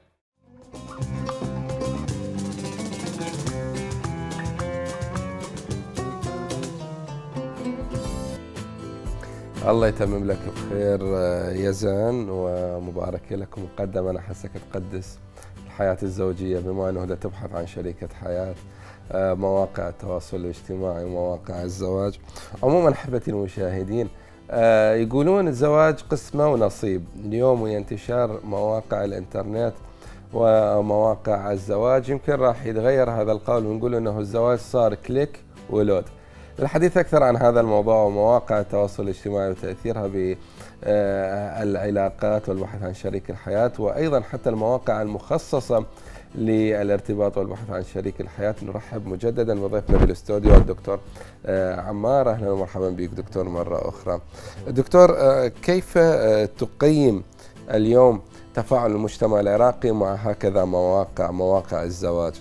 الله يتمم لك بخير يزن، ومبارك لك مقدما. أنا أحسك تقدس الحياة الزوجية بما أنه تبحث عن شريكة حياة، مواقع التواصل الاجتماعي ومواقع الزواج. عموما أحبتي المشاهدين، يقولون الزواج قسمة ونصيب. اليوم ويا انتشار مواقع الإنترنت ومواقع الزواج يمكن راح يتغير هذا القول، ونقول أنه الزواج صار كليك ولود. للحديث أكثر عن هذا الموضوع ومواقع التواصل الاجتماعي وتأثيرها بالعلاقات والبحث عن شريك الحياة، وأيضا حتى المواقع المخصصة للارتباط والبحث عن شريك الحياة، نرحب مجددا بضيفنا بالاستوديو الدكتور عمار. أهلا ومرحبا بك دكتور مرة أخرى. دكتور، كيف تقيم اليوم تفاعل المجتمع العراقي مع هكذا مواقع مواقع الزواج؟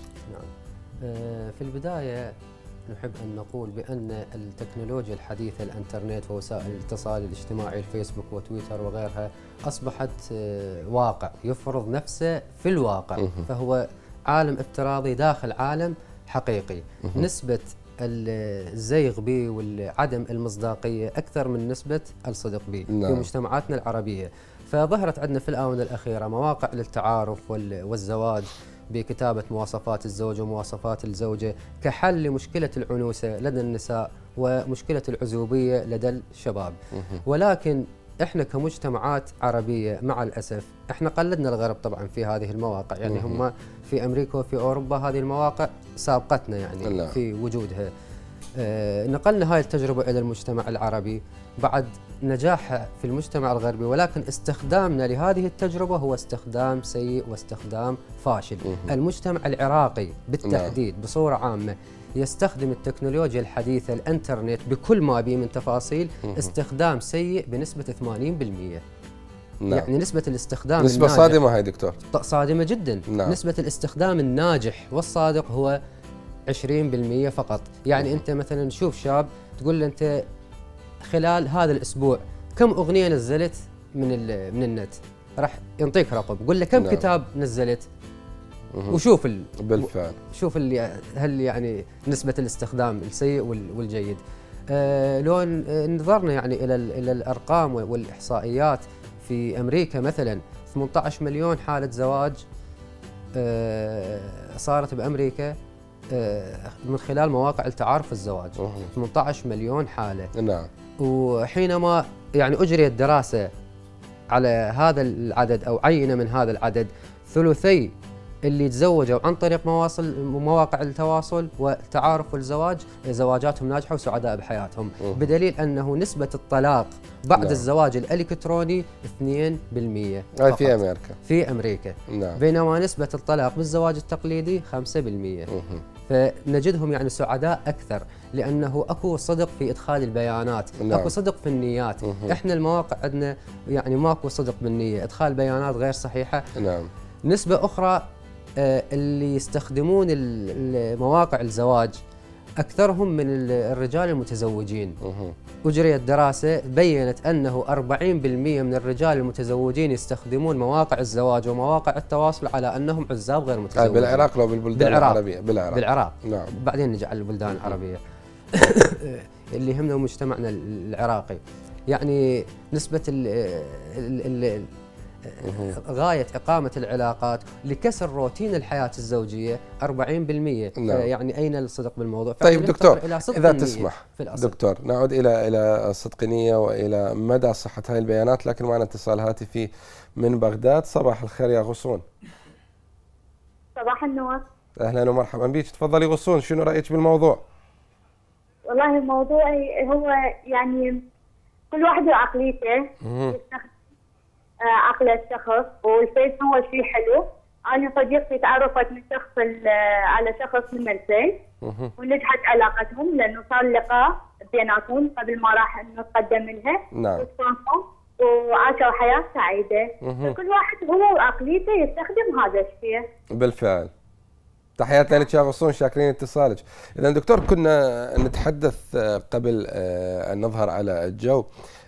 في البداية نحب أن نقول بأن التكنولوجيا الحديثة، الإنترنت ووسائل الاتصال الاجتماعي، الفيسبوك وتويتر وغيرها، أصبحت واقع يفرض نفسه في الواقع، فهو عالم افتراضي داخل عالم حقيقي. نسبة الزيغ به وعدم المصداقية أكثر من نسبة الصدق به في مجتمعاتنا العربية. فظهرت عندنا في الآونة الأخيرة مواقع للتعارف والزواج بكتابة مواصفات الزوج ومواصفات الزوجة كحل لمشكلة العنوسة لدى النساء ومشكلة العزوبية لدى الشباب. ولكن احنا كمجتمعات عربية مع الأسف احنا قلدنا الغرب طبعا في هذه المواقع، يعني هم في أمريكا وفي أوروبا هذه المواقع سابقتنا يعني في وجودها. اه نقلنا هاي التجربة إلى المجتمع العربي بعد نجاحها في المجتمع الغربي، ولكن استخدامنا لهذه التجربة هو استخدام سيء واستخدام فاشل. المجتمع العراقي بالتحديد بصورة عامة يستخدم التكنولوجيا الحديثة الانترنت بكل ما به من تفاصيل استخدام سيء بنسبة ثمانين بالمئة. نعم. يعني نسبة الاستخدام نسبة صادمة هاي دكتور، صادمة جدا. نعم. نسبة الاستخدام الناجح والصادق هو عشرين بالمئة فقط. يعني أنت مثلا شوف شاب تقول له أنت خلال هذا الأسبوع كم أغنية نزلت من من النت، راح ينطيك رقم، قول له كم نعم. كتاب نزلت، وشوف ال... بالفعل شوف اللي هل يعني نسبة الاستخدام السيء والجيد. آه لو نظرنا يعني إلى إلى الأرقام والإحصائيات في أمريكا مثلا ثمانية عشر مليون حالة زواج آه صارت بأمريكا آه من خلال مواقع التعارف الزواج. ثمانية عشر مليون حالة. نعم. وحينما يعني أجريت دراسة على هذا العدد أو عينة من هذا العدد، ثلثي اللي تزوجوا عن طريق مواصل مواقع التواصل والتعارف والزواج زواجاتهم ناجحه وسعداء بحياتهم، مم. بدليل انه نسبه الطلاق بعد نعم. الزواج الالكتروني اثنين بالمئة هاي في امريكا. في امريكا نعم. بينما نسبه الطلاق بالزواج التقليدي خمسة بالمئة. مم. فنجدهم يعني سعداء اكثر لانه اكو صدق في ادخال البيانات، نعم. اكو صدق في النيات. مم. احنا المواقع عندنا يعني ماكو صدق بالنية، ادخال بيانات غير صحيحه. نعم. نسبه اخرى آه، اللي يستخدمون ال- ال- مواقع الزواج اكثرهم من ال- الرجال المتزوجين. مم. اجريت دراسه بينت انه أربعين بالمئة من الرجال المتزوجين يستخدمون مواقع الزواج ومواقع التواصل على انهم عزاب غير هاي متزوجين. بالعراق لو بالبلدان بالعراق. العربيه؟ بالعراق. بالعراق. نعم. بعدين نجي على البلدان العربيه. اللي يهمنا مجتمعنا العراقي. يعني نسبه ال ال ال غاية إقامة العلاقات لكسر روتين الحياة الزوجية أربعين بالمئة. نعم. يعني أين الصدق بالموضوع؟ طيب دكتور، إلى صدق إذا النية تسمح في الأصل. دكتور نعود إلى إلى الصدق النية وإلى مدى صحة هذه البيانات، لكن معنا اتصال هاتفي من بغداد. صباح الخير يا غصون. صباح النور. أهلا ومرحبا بك، تفضلي غصون، شنو رأيك بالموضوع؟ والله الموضوع هو يعني كل واحد وعقليته، مم. آه، عقل الشخص، والفيس هو شيء حلو. أنا صديقتي تعرفت من شخص ال- على شخص من الفيس مم. ونجحت علاقتهم لأنه صار لقاء بيناتهم قبل ما راح نتقدم منها. نعم. وتفاهموا وعاشوا حياة سعيدة. مم. فكل واحد هو وعقليته يستخدم هذا الشيء. بالفعل. تحياتنا لك يا غصون، شاكرين اتصالك. إذا دكتور، كنا نتحدث قبل أن نظهر على الجو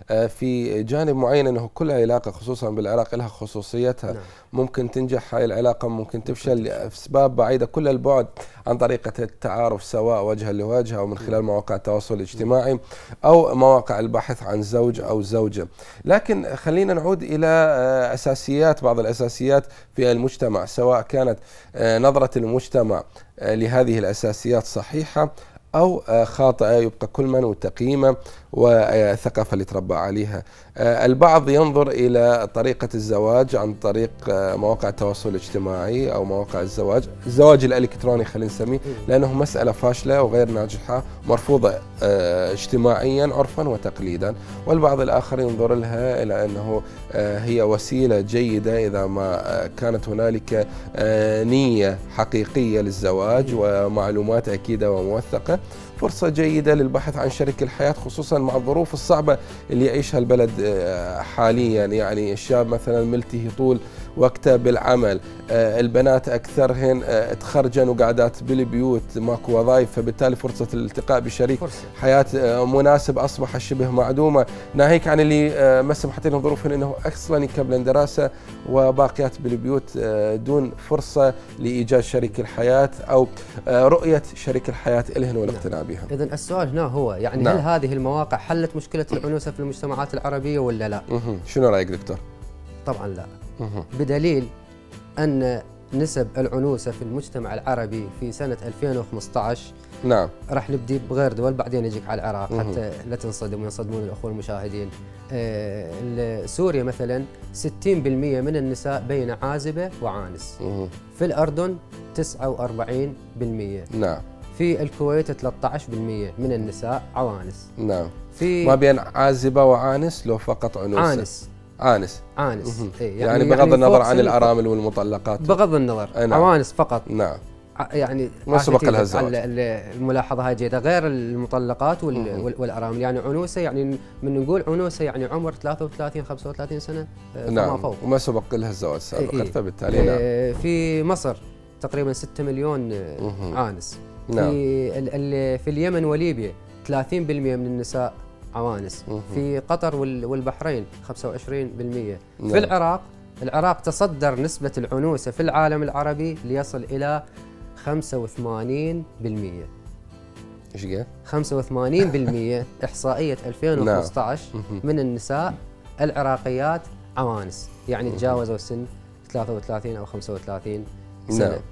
في جانب معين أنه كل علاقة خصوصا بالعراق لها خصوصيتها. نعم. ممكن تنجح هاي العلاقة، ممكن تفشل لأسباب بعيدة كل البعد عن طريقة التعارف، سواء وجها لوجه أو من خلال مواقع التواصل الاجتماعي أو مواقع البحث عن زوج أو زوجة. لكن خلينا نعود إلى أساسيات، بعض الأساسيات في المجتمع، سواء كانت نظرة المجتمع لهذه الأساسيات صحيحة أو خاطئة، يبقى كل من وتقييمه والثقافة اللي تربى عليها. البعض ينظر إلى طريقة الزواج عن طريق مواقع التواصل الاجتماعي أو مواقع الزواج، الزواج الإلكتروني خلينا نسميه، لأنه مسألة فاشلة وغير ناجحة، مرفوضة اجتماعيا عرفا وتقليدا. والبعض الآخر ينظر لها إلى أنه هي وسيلة جيدة إذا ما كانت هنالك نية حقيقية للزواج ومعلومات أكيدة وموثقة، فرصة جيدة للبحث عن شريك الحياة، خصوصا مع الظروف الصعبة اللي يعيشها البلد حاليا. يعني الشاب مثلا ملتهي طول وقته بالعمل، البنات أكثرهن تخرجن وقعدات بالبيوت، ماكو وظائف، فبالتالي فرصة الالتقاء بشريك فرصة. حياة مناسب أصبح شبه معدومة، ناهيك عن اللي ما سمحت لهم ظروفهم أنه أصلا يكملن دراسة وباقيات بالبيوت دون فرصة لإيجاد شريك الحياة أو رؤية شريك الحياة إلهن والاقتناع بها. إذن السؤال هنا هو يعني نعم. هل هذه المواقع حلت مشكلة العنوسة في المجتمعات العربية ولا لا؟ شنو رأيك دكتور؟ طبعا لا. بدليل أن نسب العنوسة في المجتمع العربي في سنة ألفين وخمسة عشر، نعم، راح نبدي بغير دول بعدين نجيك على العراق حتى لا تنصدم وينصدمون الأخوة المشاهدين. آه سوريا مثلا ستين بالمئة من النساء بين عازبة وعانس. مه. في الأردن تسعة وأربعين بالمئة. نعم. في الكويت ثلاثة عشر بالمئة من النساء عوانس. نعم. في ما بين عازبة وعانس لو فقط عنوسة؟ عانس. عانس. عانس. إيه يعني, يعني بغض يعني النظر عن الأرامل والمطلقات. بغض النظر. نعم. عوانس فقط. نعم. يعني ما سبق لها الزواج. الملاحظة هاي جيدة، غير المطلقات والأرامل. يعني عنوسة، يعني من نقول عنوسة يعني عمر ثلاثة وثلاثين خمسة وثلاثين سنة فما نعم. فوق. وما سبق لها الزواج سابقا. إيه. فبالتالي نعم. في مصر تقريبا ستة مليون عانس. نعم. في في اليمن وليبيا ثلاثين بالمئة من النساء عوانس. في قطر والبحرين خمسة وعشرين بالمئة. نعم. في العراق العراق تصدر نسبة العنوسة في العالم العربي ليصل إلى خمسة وثمانين بالمئة. ايش قال؟ خمسة وثمانين بالمئة إحصائية ألفين وخمسة عشر من النساء العراقيات عوانس، يعني تجاوزوا سن ثلاثة وثلاثين أو خمسة وثلاثين سنة. نعم.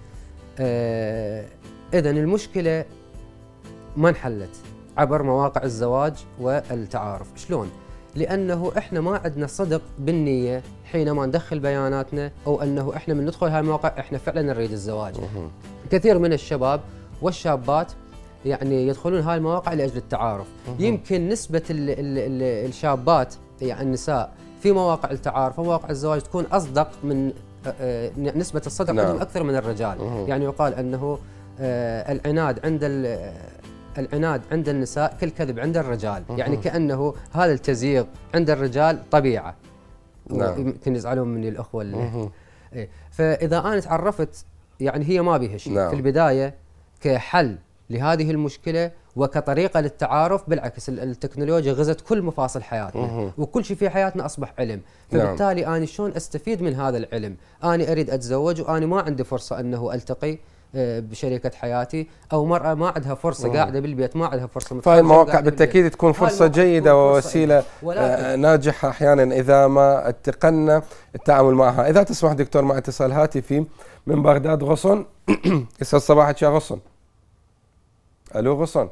آه إذن المشكلة ما انحلت عبر مواقع الزواج والتعارف. شلون؟ لانه احنا ما عندنا صدق بالنيه حينما ندخل بياناتنا، او انه احنا من ندخل هاي المواقع احنا فعلا نريد الزواج. كثير من الشباب والشابات يعني يدخلون هاي المواقع لاجل التعارف. يمكن نسبه ال ال ال الشابات يعني النساء في مواقع التعارف ومواقع الزواج تكون اصدق من نسبه الصدق نعم. عندهم اكثر من الرجال. مه. يعني يقال انه العناد عند العناد عند النساء كالكذب عند الرجال. مه. يعني كانه هذا التزييق عند الرجال طبيعه. نعم. يمكن يزعلون مني الاخوه اللي إيه. فاذا انا تعرفت يعني هي ما بيها شيء. نعم. في البدايه كحل لهذه المشكله وكطريقه للتعارف، بالعكس التكنولوجيا غزت كل مفاصل حياتنا. مه. وكل شيء في حياتنا اصبح علم. فبالتالي نعم. انا شلون استفيد من هذا العلم؟ انا اريد اتزوج وانا ما عندي فرصه انه التقي بشريكه حياتي، او مرأة ما عندها فرصه مم. قاعده بالبيت ما عندها فرصه. فهي المواقع بالتاكيد تكون فرصه جيده ووسيله ناجحه احيانا اذا ما اتقنا التعامل معها. اذا تسمح دكتور مع اتصال هاتفي من بغداد غصن. يسعد صباحك يا غصن. الو غصن.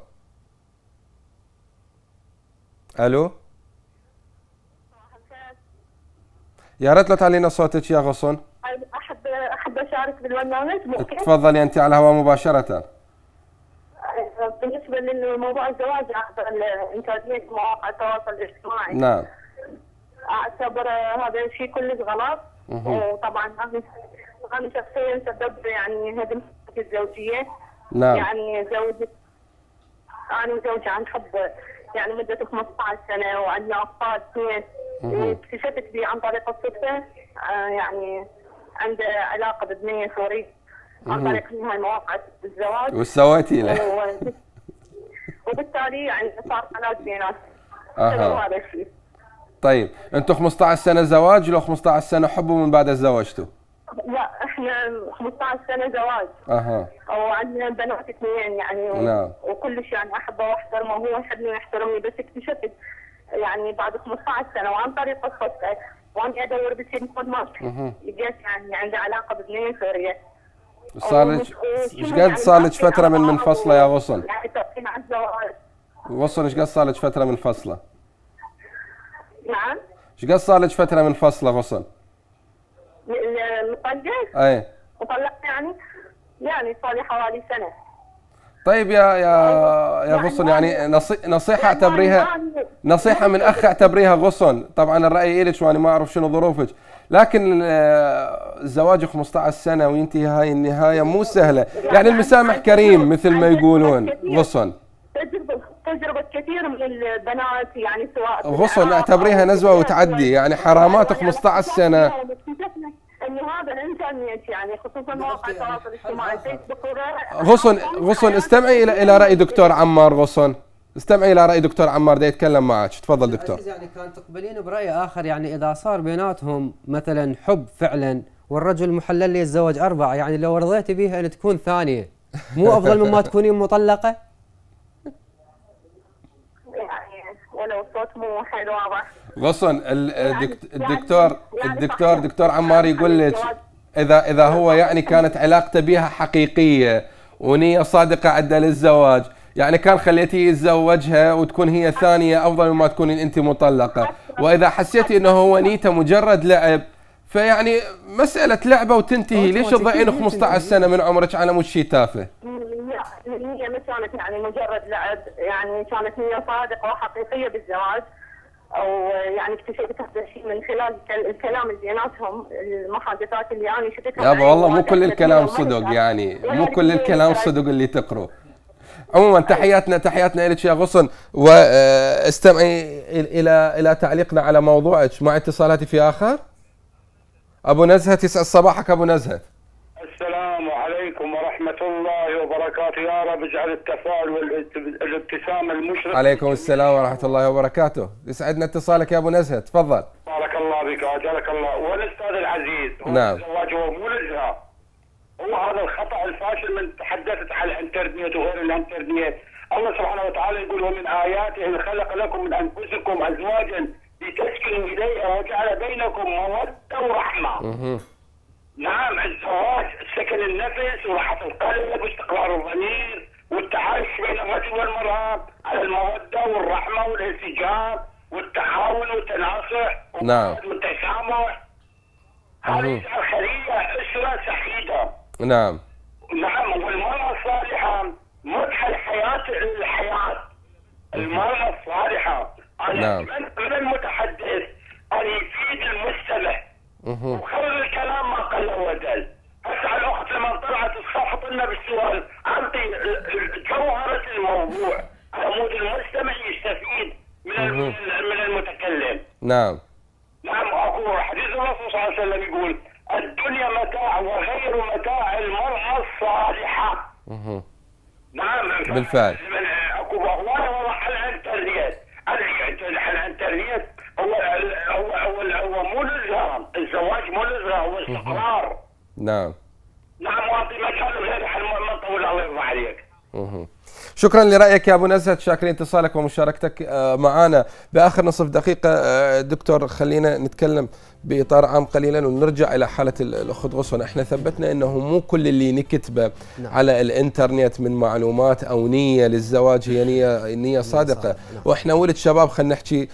الو يا ريت لو تعلينا صوتك يا غصن. احب احب اشارك بالبرنامج ممكن؟ تفضلي انت على الهواء مباشره. بالنسبه للموضوع الزواج عبر الانترنت ومواقع التواصل الاجتماعي. نعم. اعتبر هذا الشيء كلش غلط. وطبعا انا انا شخصيا سبب يعني هدم الزوجيه. نعم. يعني زوجي انا وزوجي عن حب يعني مدة خمسة عشر سنة وعندنا أطفال اثنين. اكتشفت بي عن طريق الصدفة آه يعني عنده علاقة ببنية سورية عن طريق هاي مواقع الزواج. وش سويتي له؟ وبالتالي يعني صار خلاص بيناتنا. اها. هذا الشيء. طيب انتم خمسة عشر سنة زواج لو خمسة عشر سنة حب ومن بعدها تزوجتوا؟ لا احنا خمسة عشر سنة زواج. اها. وعندنا بنات اثنين يعني و... نعم. وكلش يعني احبه واحترمه وهو يحبني ويحترمني، بس اكتشفت يعني بعد خمسة عشر سنة وعن طريق الصدفة واني ادور بالتليفون مالتي لقيت يعني عنده علاقة ببنية سورية. صار لك ايش قد صار لك فترة من منفصلة يا غصن؟ يعني توقينا على الزواج. غصن ايش قد صار لك فترة منفصلة؟ نعم؟ ايش قد صار لك فترة منفصلة غصن؟ مطلقة؟ اي. مطلقة يعني؟ يعني صار لي حوالي سنة. طيب يا يا يا غصن يعني نصيحة اعتبريها نصيحة من اخ اعتبريها غصن، طبعا الرأي الك وانا ما اعرف شنو ظروفك، لكن الزواج خمسة عشر سنة وينتهي هاي النهاية مو سهلة، يعني المسامح كريم مثل ما يقولون غصن. تجربة تجربة كثير من البنات يعني سواء غصن اعتبريها نزوة وتعدي، يعني حرامات خمسة عشر سنة. انه هذا الانترنت يعني خصوصا مواقع التواصل الاجتماعي فيسبوك غصن غصن استمعي الى الى راي دكتور عمار. غصن استمعي الى راي دكتور عمار دا يتكلم معك. تفضل دكتور. يعني كان تقبلين براي اخر، يعني اذا صار بيناتهم مثلا حب فعلا والرجل محلل لي يتزوج اربعه، يعني لو رضيتي بيها ان تكون ثانيه مو افضل مما تكونين مطلقه؟ يعني ولو الصوت مو حلو واضح. غصن الدكتور الدكتور دكتور عمار يقول لك اذا اذا هو يعني كانت علاقته بها حقيقيه ونيه صادقه عنده للزواج، يعني كان خليتيه يتزوجها وتكون هي ثانيه افضل مما تكونين انت مطلقه، واذا حسيتي انه هو نيته مجرد لعب فيعني مساله لعبه وتنتهي، ليش تضيعين خمسة عشر سنه من عمرك على مش شيء تافه؟ النية ما كانت يعني مجرد لعب، يعني كانت نية صادقة وحقيقية بالزواج، أو يعني اكتشفت هذا الشيء من خلال الكلام اللي بيناتهم، المحادثات اللي أنا شفتها. يابا والله مو كل الكلام صدق، يعني مو كل الكلام صدق اللي تقروا. عموما تحياتنا تحياتنا لك يا غصن، واستمعي إلى إلى تعليقنا على موضوعك. مع اتصالاتي في آخر. أبو نزهت يسعد صباحك أبو نزهت. السلام عليكم ورحمة الله وبركاته، يا رب اجعل التفاؤل والابتسامة المشرقة. عليكم السلام ورحمة الله وبركاته، يسعدنا اتصالك يا أبو نزهت، تفضل. بارك الله بك وأجعلك الله. والأستاذ العزيز، نعم. الزواج هو مو نزهة، هو هذا الخطأ الفاشل من تحدثت على الانترنت وغير الانترنت. الله سبحانه وتعالى يقول ومن آياته أن خلق لكم من أنفسكم أزواجا لتسكنوا إليها وجعل بينكم مودة ورحمة. نعم، الزواج سكن النفس وراحة القلب واستقرار الضمير والتعايش بين الرجل والمرأة على المودة والرحمة والانسجام والتعاون والتناصح نعم والتسامح. هذه يجعل خلية أسرة سعيدة. نعم نعم. والمرأة الصالحة مدح الحياة الحياة. المرأة الصالحة أنا نعم. من من المتحدث أن يفيد المستمع وخير الكلام ما قل ودل. هسه الأخت لما طلعت تصفط لنا بالسؤال أعطي جوهرة الموضوع على مود المستمع يستفيد من من المتكلم. نعم نعم. اكو حديث الرسول صلى الله عليه وسلم يقول الدنيا متاع وغير متاع المرأة الصالحة. مه. نعم بالفعل. اكو هوايه والله على الانترنت. الانترنت هو هو هو هو مو الازهار، الزواج مو الازهار، هو استقرار. نعم نعم. واعطي مجال غير ما نطول الله يرضى عليك. مه. شكرا لرأيك يا أبو نزهة، شاكرين اتصالك ومشاركتك معنا. بآخر نصف دقيقة دكتور خلينا نتكلم بإطار عام قليلا ونرجع إلى حالة الأخت غصن. احنا ثبتنا أنه مو كل اللي نكتبه نعم. على الإنترنت من معلومات أو نية للزواج هي نية نية صادقة. نعم. وإحنا ولد شباب خلينا نحكي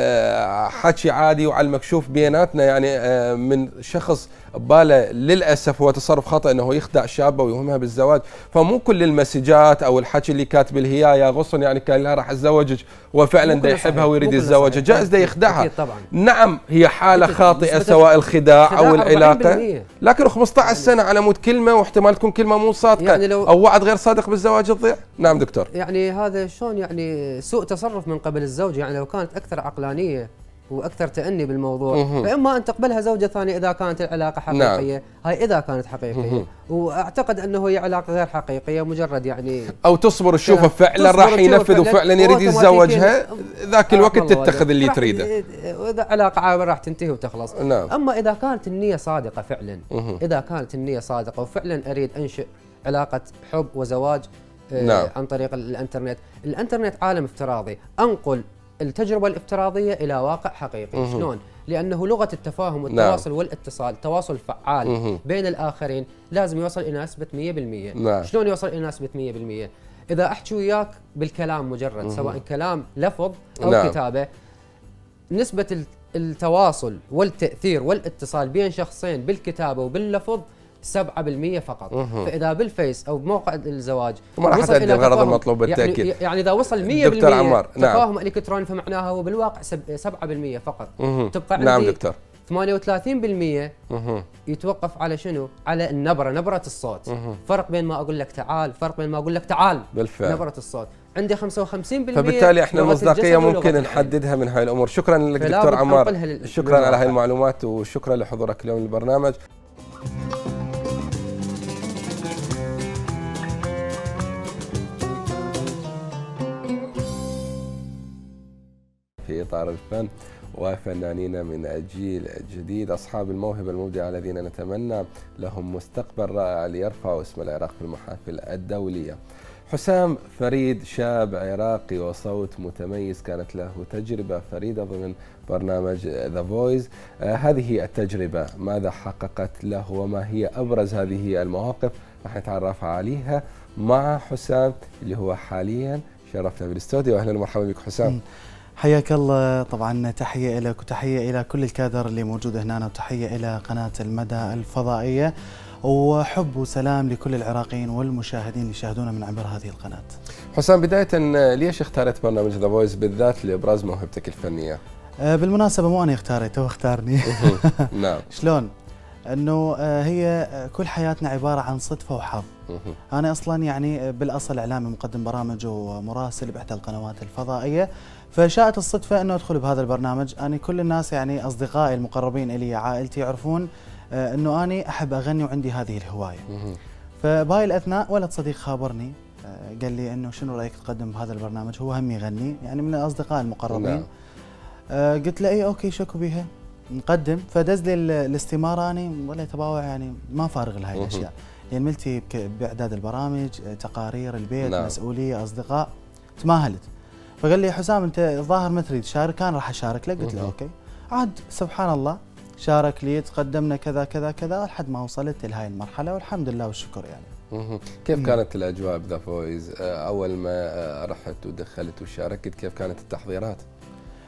حكي عادي وعلى المكشوف بيناتنا، يعني من شخص باله للأسف هو تصرف خطأ أنه يخدع شابة ويوهمها بالزواج. فمو كل المسجات أو الحكي اللي كاتب الهيا يا غصن يعني كان لها راح أتزوجك وفعلا دا يحبها ويريد يتزوجها، جائز دا يخدعها. نعم هي حالة خاطئة سواء الخداع أو العلاقة، لكن خمسة عشر سنة على مود كلمة واحتمال تكون كلمة مو صادقة يعني أو وعد غير صادق بالزواج تضيع. نعم دكتور. يعني هذا شلون يعني سوء تصرف من قبل الزوج. يعني لو كانت أكثر عقلانية واكثر تأني بالموضوع مه. فاما ان تقبلها زوجه ثانيه اذا كانت العلاقه حقيقيه. نعم. هاي اذا كانت حقيقيه مه. واعتقد انه هي علاقه غير حقيقيه مجرد يعني او تصبر تشوفه فعلا راح ينفذ وفعلا يريد يتزوجها ذاك الوقت تتخذ اللي تريده، واذا علاقه عابره راح تنتهي وتخلص. نعم. اما اذا كانت النيه صادقه فعلا مه. اذا كانت النيه صادقه وفعلا اريد انشئ علاقه حب وزواج نعم. عن طريق الانترنت. الانترنت عالم افتراضي، انقل التجربة الافتراضية إلى واقع حقيقي. مه. شلون؟ لأنه لغة التفاهم والتواصل نعم. والاتصال تواصل فعال مه. بين الآخرين لازم يوصل إلى نسبة مية بالمية. نعم. شلون يوصل إلى نسبة مية بالمية؟ إذا أحكي وياك بالكلام مجرد مه. سواء كلام لفظ أو نعم. كتابة، نسبة التواصل والتأثير والاتصال بين شخصين بالكتابة وباللفظ سبعة بالمئة فقط. مه. فإذا بالفيس أو بموقع الزواج ما راح تؤدي الغرض المطلوب بالتأكيد. يعني, يعني إذا وصل مية بالمئة تفاهم نعم. الكتروني فمعناها هو بالواقع سبعة بالمئة فقط. مه. تبقى نعم عندي دكتور ثمانية وثلاثين بالمئة يتوقف على شنو؟ على النبرة، نبرة الصوت. مه. فرق بين ما أقول لك تعال، فرق بين ما أقول لك تعال. بالفعل. نبرة الصوت. عندي خمسة وخمسين بالمئة. فبالتالي احنا المصداقية ممكن نحددها من هاي الأمور. شكرا لك دكتور عمار، شكرا على هاي المعلومات وشكرا لحضورك اليوم للبرنامج. في إطار الفن وفنانين من الجيل الجديد أصحاب الموهبة المبدعة الذين نتمنى لهم مستقبل رائع ليرفعوا اسم العراق في المحافل الدولية. حسام فريد شاب عراقي وصوت متميز، كانت له تجربة فريدة ضمن برنامج ذا فويس. آه هذه التجربة ماذا حققت له وما هي أبرز هذه المواقف راح نتعرف عليها مع حسام اللي هو حاليا شرفنا بالاستوديو. أهلا ومرحبا بك حسام. حياك الله. طبعا تحية لك وتحية إلى كل الكادر اللي موجود هنا وتحية إلى قناة المدى الفضائية وحب وسلام لكل العراقيين والمشاهدين اللي يشاهدونا من عبر هذه القناة. حسام بداية ليش اختارت برنامج ذا فويس بالذات لإبراز موهبتك الفنية؟ بالمناسبة مو أنا اختاريته هو اختارني. نعم. شلون؟ انه هي كل حياتنا عباره عن صدفه وحظ. انا اصلا يعني بالاصل اعلامي مقدم برامج ومراسل باحدى القنوات الفضائيه، فشاءت الصدفه انه ادخل بهذا البرنامج. انا كل الناس يعني اصدقائي المقربين الي عائلتي يعرفون انه اني احب اغني وعندي هذه الهوايه. فبهاي الاثناء ولد صديق خابرني قال لي انه شنو رايك تقدم بهذا البرنامج، هو هم يغني يعني من الاصدقاء المقربين. قلت له اي اوكي شكو بيها نقدم. فدز لي الاستماره، اني ظليت اباوع يعني ما فارغ لهي الاشياء، يعني ملتي باعداد البرامج، تقارير البيت، نعم. مسؤوليه، اصدقاء، تماهلت. فقال لي حسام انت الظاهر ما تريد تشارك، انا راح اشارك لك. قلت له اوكي. عاد سبحان الله شارك لي، تقدمنا كذا كذا كذا لحد ما وصلت لهي المرحله والحمد لله والشكر يعني. كيف مم. كانت الاجواء بذا فويس اول ما رحت ودخلت وشاركت؟ كيف كانت التحضيرات؟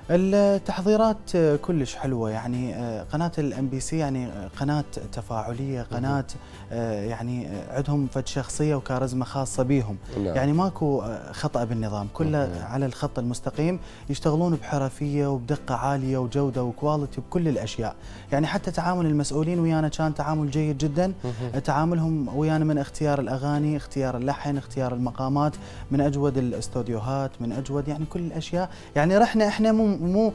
التحضيرات كلش حلوه، يعني قناه الام بي سي يعني قناه تفاعليه، قناه يعني عندهم فد شخصيه وكاريزما خاصه بيهم. نعم. يعني ماكو خطا بالنظام، كله على الخط المستقيم، يشتغلون بحرفيه وبدقه عاليه وجوده وكواليتي بكل الاشياء. يعني حتى تعامل المسؤولين ويانا كان تعامل جيد جدا. تعاملهم ويانا من اختيار الاغاني، اختيار اللحن، اختيار المقامات، من اجود الاستوديوهات، من اجود يعني كل الاشياء. يعني رحنا احنا مو مو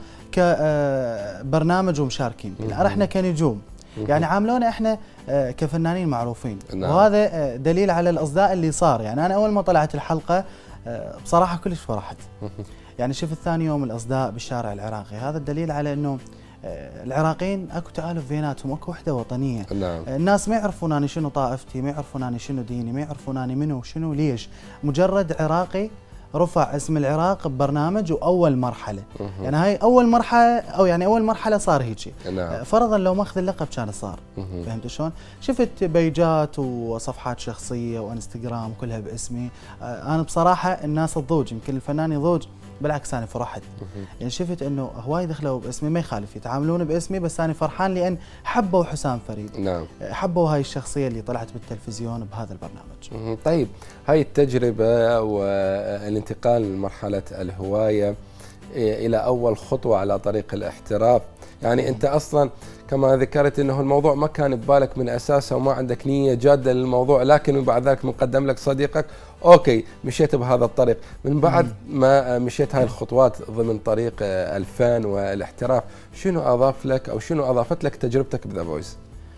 كبرنامج ومشاركين، رحنا كنجوم. يعني عاملونا احنا كفنانين معروفين. نعم. وهذا دليل على الاصداء اللي صار. يعني انا اول ما طلعت الحلقه بصراحه كلش فرحت. يعني شفت ثاني يوم الاصداء بالشارع العراقي، هذا الدليل على انه العراقيين اكو تآلف بيناتهم، اكو وحده وطنيه. نعم. الناس ما يعرفون اني شنو طائفتي، ما يعرفون اني شنو ديني، ما يعرفون اني منو شنو ليش. مجرد عراقي رفع اسم العراق ببرنامج واول مرحله. يعني هاي اول مرحله، او يعني اول مرحله صار هيك. نعم. فرضا لو ماخذ اللقب كان صار. فهمت شلون؟ شفت بيجات وصفحات شخصيه وانستغرام كلها باسمي. انا بصراحه الناس تضوج، يمكن الفنان يضوج، بالعكس انا فرحت. يعني شفت انه هواي دخلوا باسمي، ما يخالف يتعاملون باسمي، بس انا فرحان لان حبوا حسام فريد. نعم. حبوا هاي الشخصيه اللي طلعت بالتلفزيون بهذا البرنامج. طيب هاي التجربه والانتقال من مرحله الهوايه الى اول خطوه على طريق الاحتراف، يعني انت اصلا كما ذكرت انه الموضوع ما كان ببالك من اساسه وما عندك نيه جاده للموضوع، لكن بعد ذلك مقدم لك صديقك اوكي مشيت بهذا الطريق. من بعد ما مشيت هاي الخطوات ضمن طريق الفن والاحتراف، شنو اضاف لك او شنو اضافت لك تجربتك بذا فويس؟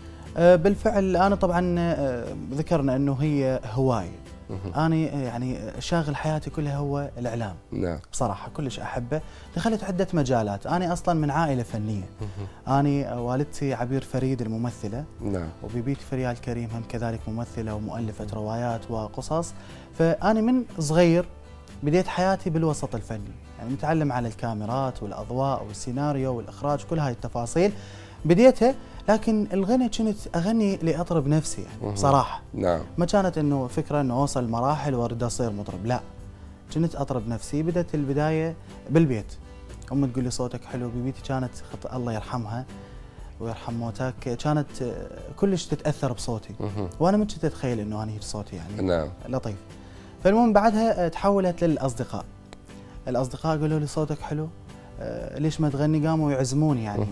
بالفعل انا طبعا ذكرنا انه هي هوايه. أنا يعني شاغل حياتي كلها هو الإعلام. نعم. بصراحة كلش أحبه، دخلت عدة مجالات. أنا أصلا من عائلة فنية. أنا والدتي عبير فريد الممثلة. نعم. وبيبيتي فريال كريم هم كذلك ممثلة ومؤلفة روايات وقصص. فأنا من صغير بديت حياتي بالوسط الفني، يعني متعلم على الكاميرات والأضواء والسيناريو والإخراج، كل هاي التفاصيل بديتها. لكن الغنى كنت اغني لاطرب نفسي يعني بصراحه. نعم. ما كانت انه فكره انه اوصل مراحل واريد اصير مطرب، لا. كنت اطرب نفسي. بدت البدايه بالبيت. امي تقول لي صوتك حلو، بيبيتي كانت الله يرحمها ويرحم موتاك، كانت كلش تتاثر بصوتي. وانا ما كنت اتخيل انه انا هيك صوتي يعني. نعم. لطيف. فالمهم بعدها تحولت للاصدقاء. الاصدقاء قالوا لي صوتك حلو، ليش ما تغني؟ قاموا يعزموني يعني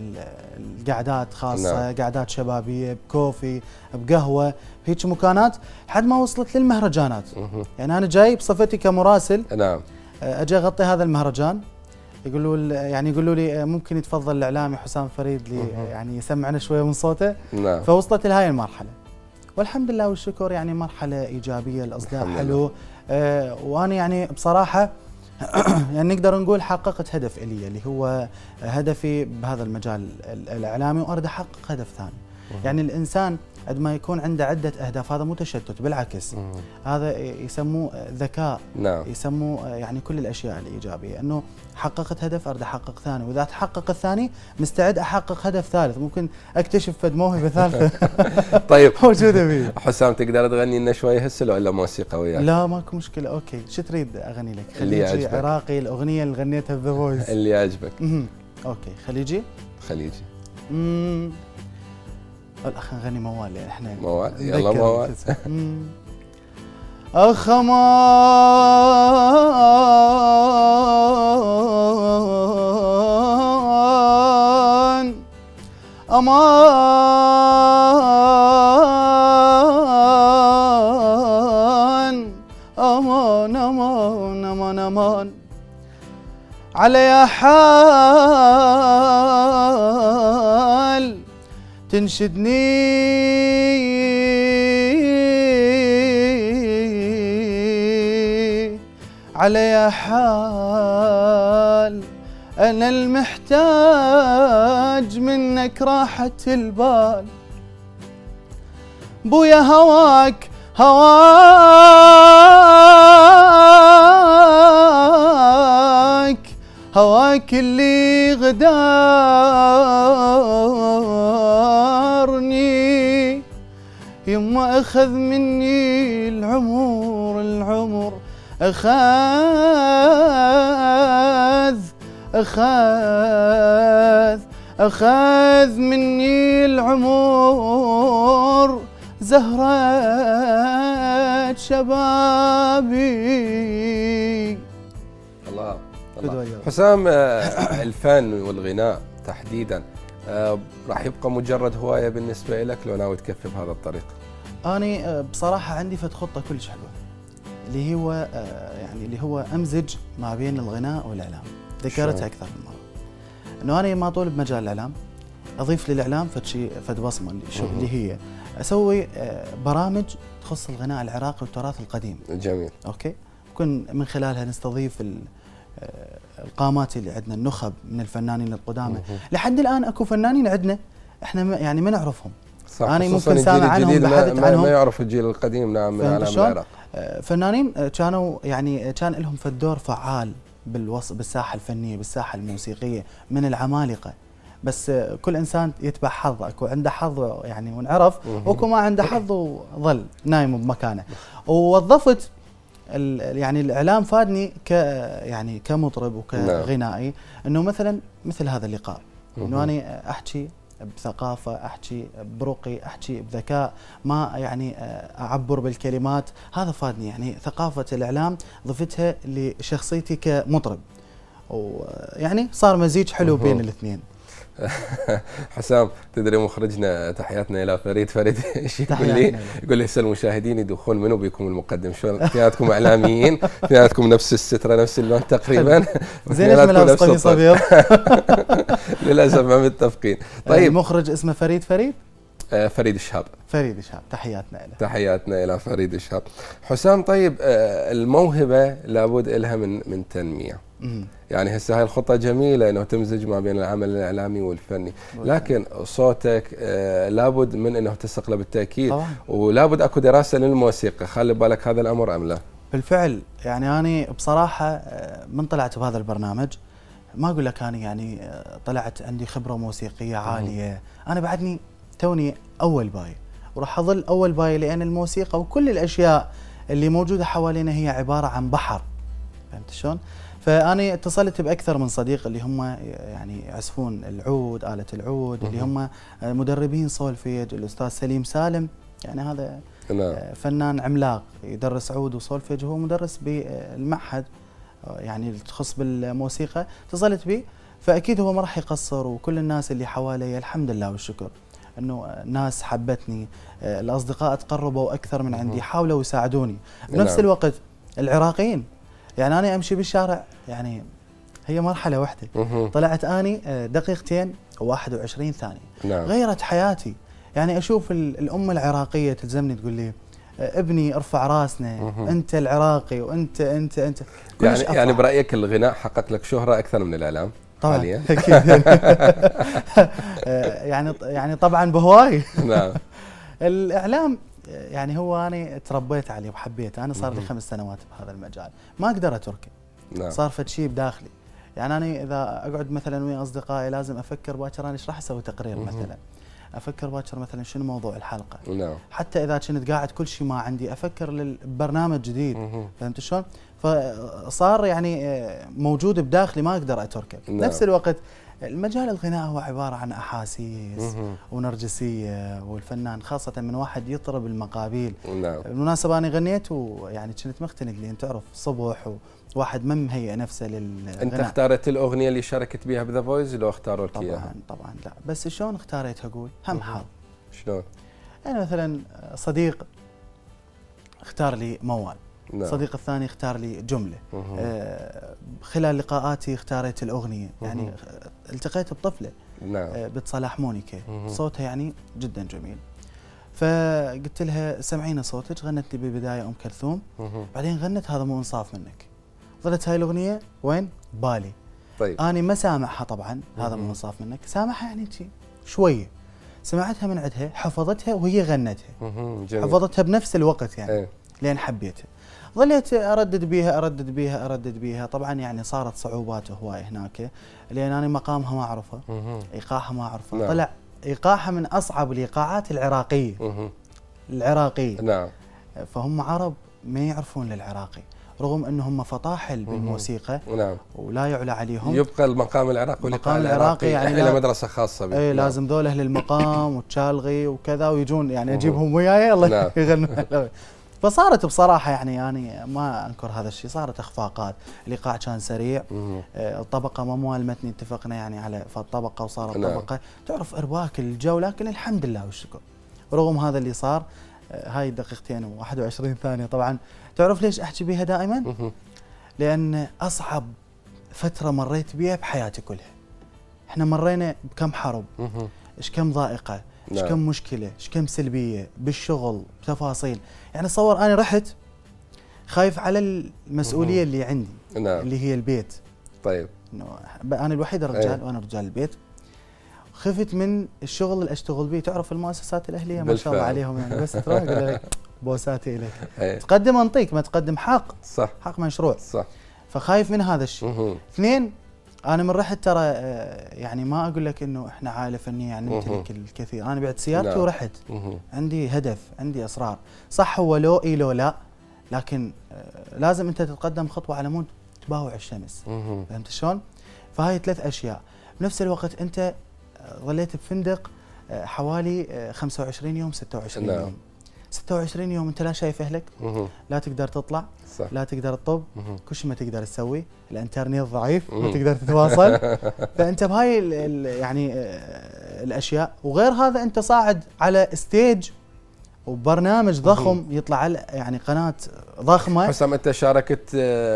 القعدات خاصة. نعم. قعدات شبابية بكوفي بقهوة بهيك مكانات، لحد ما وصلت للمهرجانات. يعني أنا جاي بصفتي كمراسل. نعم. أجي أغطي هذا المهرجان، يقولوا يعني يقولوا لي ممكن يتفضل الإعلامي حسام فريد لي يعني يسمعنا شوية من صوته. نعم. فوصلت لهاي المرحلة والحمد لله والشكر، يعني مرحلة إيجابية، الأصداء حلو. آه وأنا يعني بصراحة يعني نقدر نقول حققت هدف إلي اللي هو هدفي بهذا المجال الإعلامي، وأريد أحقق هدف ثاني. يعني الإنسان عندما يكون عنده عدة أهداف هذا مو تشتت، بالعكس هذا يسموه ذكاء. نعم. يسموه يعني كل الأشياء الإيجابية، أنه حققت هدف أريد أحقق ثاني، وإذا تحقق الثاني مستعد أحقق هدف ثالث، ممكن أكتشف فد موهبة ثالثة. طيب موجودة بي. حسام تقدر تغني لنا شوية هسه ولا موسيقى وياك؟ لا ماكو مشكلة. أوكي شو تريد أغني لك؟ خليجي عراقي، الأغنية اللي غنيتها بذا فويس اللي يعجبك. أوكي خليجي؟ خليجي. امم الأخ نغني موال يعني احنا موال. يلا موال. أخ أمان أمان أمان أمان أمان أمان على حال تنشدني على حال أنا المحتاج منك راحة البال بويا هواك هواك هواك اللي غدارني يما أخذ مني العمر العمر أخذ أخذ أخذ مني العمر زهرة شبابي. الله الله. حسام، الفن والغناء تحديدا راح يبقى مجرد هواية بالنسبة لك لو ناوي تكفي بهذا الطريق؟ أنا بصراحة عندي فت خطة كلش حلوة اللي هو يعني اللي هو أمزج ما بين الغناء والإعلام. ذكرتها أكثر من مرة إنه أنا ما طول بمجال الإعلام أضيف للإعلام فد شيء فد بصمة اللي, شو اللي هي أسوي برامج تخص الغناء العراقي والتراث القديم. جميل. أوكي. ممكن من خلالها نستضيف القامات اللي عندنا، النخب من الفنانين القدامى. لحد الآن أكو فنانين عندنا إحنا يعني ما نعرفهم. صح. أنا ممكن سامع عنهم بحثت عنهم. ما يعرف الجيل القديم نعم من إعلام العراق. فنانين كانوا يعني كان لهم فدور فعال بالوصف بالساحة الفنية بالساحة الموسيقية من العمالقة. بس كل انسان يتبع حظه، اكو عنده حظ يعني ونعرف، واكو ما عنده حظ وظل نايم بمكانه. ووظفت يعني الاعلام فادني ك يعني كمطرب وكغنائي انه مثلا مثل هذا اللقاء انه انا احكي بثقافه، احكي برقي، احكي بذكاء، ما يعني اعبر بالكلمات. هذا فادني يعني ثقافه الاعلام ضفتها لشخصيتي كمطرب، ويعني صار مزيج حلو بين الاثنين. حسام، تدري مخرجنا تحياتنا الى فريد. فريد ايش يقول لي؟ يقول لي هسه المشاهدين يدخلون منو بيكم المقدم؟ شلون اثنيناتكم اعلاميين، اثنيناتكم نفس الستره نفس اللون تقريبا. زين ايش ملابس قميص ابيض؟ للاسف ما متفقين. طيب المخرج اسمه فريد فريد؟ آه فريد الشهاب. فريد الشهاب، تحياتنا له. تحياتنا الى فريد الشهاب. حسام، طيب آه الموهبه لابد لها من من تنميه. مم. يعني هسه هاي الخطة جميلة انه تمزج ما بين العمل الاعلامي والفني، لكن صوتك آه لابد من انه تستقله بالتأكيد. طبعا. ولابد اكو دراسة للموسيقى، خلي بالك هذا الامر ام لا؟ بالفعل، يعني انا بصراحة من طلعت بهذا البرنامج ما اقول لك انا يعني طلعت عندي خبرة موسيقية عالية. مم. انا بعدني توني اول باي وراح اظل اول باي، لان الموسيقى وكل الاشياء اللي موجودة حوالينا هي عبارة عن بحر. فهمت شلون؟ فأنا اتصلت بأكثر من صديق اللي هم يعني يعزفون العود، آلة العود، اللي هم مدربين سولفيج. الأستاذ سليم سالم يعني هذا فنان عملاق يدرس عود وسولفيج، وهو مدرس بالمعهد يعني تخص بالموسيقى. اتصلت به فأكيد هو ما راح يقصر، وكل الناس اللي حوالي الحمد لله والشكر انه ناس حبتني، الأصدقاء تقربوا أكثر من عندي، حاولوا يساعدوني. بنفس الوقت العراقيين، يعني أنا أمشي بالشارع يعني هي مرحلة واحدة، طلعت أني دقيقتين وواحد وعشرين ثانية. نعم. غيرت حياتي. يعني أشوف الأم العراقية تلزمني تقول لي ابني ارفع راسنا، أنت العراقي وأنت أنت أنت يعني يعني برأيك الغناء حقق لك شهرة أكثر من الإعلام؟ طبعا حاليا. أكيد. يعني يعني طبعا بهواي. نعم. الإعلام يعني هو أنا تربيت عليه وحبيته. أنا صار لي خمس سنوات بهذا المجال، ما أقدر أتركه. نعم. صار فد شيء بداخلي. يعني أنا إذا أقعد مثلا ويا أصدقائي لازم أفكر باكر أنا إيش راح أسوي تقرير مثلا، أفكر باكر مثلا شنو موضوع الحلقة. نعم. حتى إذا كنت قاعد كل شيء ما عندي أفكر للبرنامج جديد. فهمت شلون؟ فصار يعني موجود بداخلي ما أقدر أتركه. نعم. نفس الوقت المجال الغناء هو عبارة عن أحاسيس ونرجسية، والفنان خاصة من واحد يطرب المقابيل. نعم. بالمناسبة أنا غنيت ويعني كنت مختنق، لأن تعرف صبح وواحد ما مهيئ نفسه للغناء. أنت اختارت الأغنية اللي شاركت بها بذا فويس لو اختاروا لك إياها؟ طبعا طبعا لا، بس شلون اختاريتها أقول؟ هم حظ. شلون؟ يعني مثلا صديق اختار لي موال. نعم. صديق الثاني اختار لي جملة. آه خلال لقاءاتي اختاريت الأغنية. يعني التقيت بطفلة. نعم. آه بنت صلاح مونيكا، صوتها يعني جدا جميل. فقلت لها سمعينا صوتك، غنت لي بالبداية أم كلثوم، بعدين غنت هذا مو انصاف منك. ظلت هاي الأغنية وين؟ بالي. طيب. أنا ما سامعها طبعا، هذا مو انصاف منك، سامعها يعني شوية. سمعتها من عندها، حفظتها وهي غنتها. جميل. حفظتها بنفس الوقت يعني. ايه. لين حبيتها. ظليت اردد بيها اردد بيها اردد بيها، طبعا يعني صارت صعوبات هوايه هناك، لان انا مقامها ما اعرفه، ايقاعها ما اعرفه. نعم. طلع ايقاعها من اصعب الايقاعات العراقيه. العراقيه. نعم. فهم عرب ما يعرفون للعراقي، رغم انهم فطاحل بالموسيقى نعم ولا يعلى عليهم. يبقى المقام العراقي والمقام العراقي يعني له مدرسه خاصه به. اي نعم. لازم ذول اهل المقام وتشالغي وكذا ويجون يعني اجيبهم وياي الله نعم. يغنوا. فصارت بصراحه يعني يعني ما انكر هذا الشيء، صارت اخفاقات، الايقاع كان سريع، آه الطبقه ما موالمتني، اتفقنا يعني على فالطبقه وصارت نعم. طبقه تعرف ارباك الجو، لكن الحمد لله والشكر رغم هذا اللي صار. آه هاي دقيقتين وواحد وعشرين ثانيه طبعا تعرف ليش احكي بها دائما؟ لان اصعب فتره مريت بها بحياتي كلها. احنا مرينا بكم حرب، ايش كم ضائقه، ايش كم مشكله، ايش كم سلبيه بالشغل بتفاصيل، يعني تصور انا رحت خايف على المسؤوليه اللي عندي نعم. اللي هي البيت. طيب انه انا الوحيد الرجال أيه. وانا رجال البيت، خفت من الشغل اللي اشتغل به، تعرف المؤسسات الاهليه ما شاء الله عليهم يعني بس تروح اقول لك بوساتي اليك أيه. تقدم انطيك ما تقدم حق صح حق مشروع صح، فخايف من هذا الشيء. اثنين انا من رحت ترى يعني ما اقول لك انه احنا عائله فنيه يعني نمتلك الكثير، انا بعت سيارتي نعم. ورحت عندي هدف عندي اصرار، صح هو لو اي لو لا، لكن لازم انت تتقدم خطوه على مود تباوع الشمس. فهمت شلون؟ فهاي ثلاث اشياء. بنفس الوقت انت ظليت بفندق حوالي خمسة وعشرين يوم ستة وعشرين نعم. يوم ستة وعشرين يوم انت لا شايف اهلك، لا تقدر تطلع، صح. لا تقدر تطب، كل شيء ما تقدر تسوي، الانترنت ضعيف ما تقدر تتواصل. فانت بهاي ال ال يعني الاشياء، وغير هذا انت صاعد على ستيج وبرنامج ضخم يطلع على يعني قناه ضخمه. حسام انت شاركت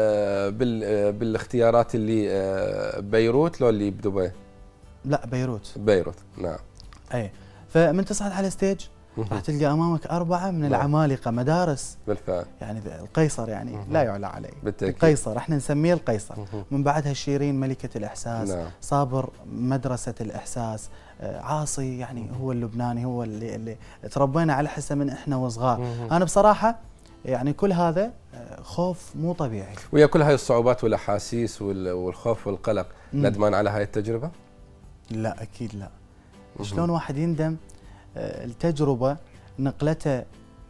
بالاختيارات اللي بيروت لو اللي بدبي؟ لا بيروت. بيروت نعم. اي فمن تصعد على ستيج راح تلقى امامك اربعه من العمالقه مدارس بالفعل، يعني القيصر يعني مه. لا يعلى عليه بالتأكيد. القيصر احنا نسميه القيصر. مه. من بعدها شيرين ملكه الاحساس، نعم. صابر مدرسه الاحساس، عاصي يعني مه. هو اللبناني، هو اللي, اللي تربينا على حسه من احنا وصغار. مه. انا بصراحه يعني كل هذا خوف مو طبيعي. ويا كل هاي الصعوبات والاحاسيس والخوف والقلق مه. ندمان على هاي التجربه؟ لا اكيد لا. مه. شلون واحد يندم التجربه نقلته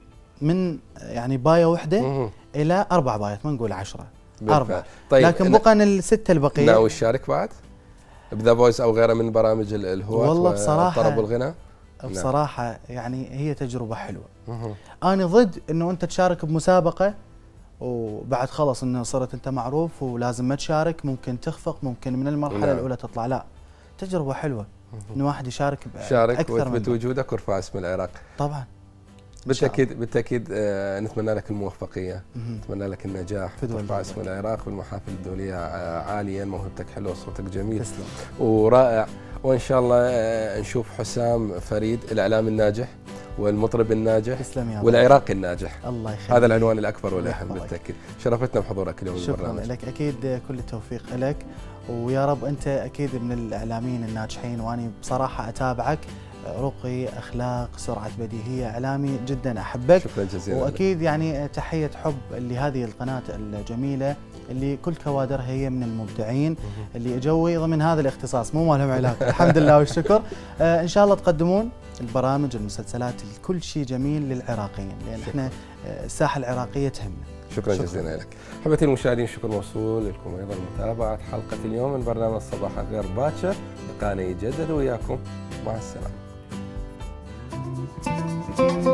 من يعني بايه واحده مه. الى اربع بايات، ما نقول عشرة اربع. طيب لكن بقى السته البقيه ناوي تشارك بعد بذا فويس او غيره من برامج الهواة والله بصراحه الطرب والغناء؟ بصراحه نعم. يعني هي تجربه حلوه. مه. انا ضد انه انت تشارك بمسابقه وبعد خلص انه صرت انت معروف ولازم ما تشارك، ممكن تخفق، ممكن من المرحله نعم. الاولى تطلع. لا تجربه حلوه انه واحد يشارك شارك واثبت وجودك وارفع اسم العراق. طبعا بالتاكيد بالتاكيد آه نتمنى لك الموفقيه، نتمنى لك النجاح وترفع اسم العراق بالمحافل الدوليه آه عاليا. موهبتك حلوه، صوتك جميل تسلم. ورائع، وان شاء الله آه نشوف حسام فريد الاعلام الناجح والمطرب الناجح والعراقي الناجح. الله يخليك، هذا العنوان الاكبر والاهم بالتاكيد. شرفتنا بحضورك اليوم بالبرنامج. شكرا لك، اكيد كل التوفيق لك، ويا رب انت اكيد من الاعلاميين الناجحين، واني بصراحه اتابعك، رقي، اخلاق، سرعه بديهيه، اعلامي جدا احبك. شكرا جزيلا. واكيد يعني تحيه حب لهذه القناه الجميله اللي كل كوادرها هي من المبدعين اللي اجوا ضمن هذا الاختصاص، مو ما لهم علاقه. الحمد لله والشكر. آه ان شاء الله تقدمون البرامج المسلسلات كل شيء جميل للعراقيين، لان شكرا. احنا الساحه العراقيه تهمنا. شكرا, شكرا جزيلا لك. احبتي المشاهدين، شكر موصول لكم ايضا متابعه حلقه اليوم من برنامج صباح غير باكر. لقانا يجدد وياكم، مع السلامه.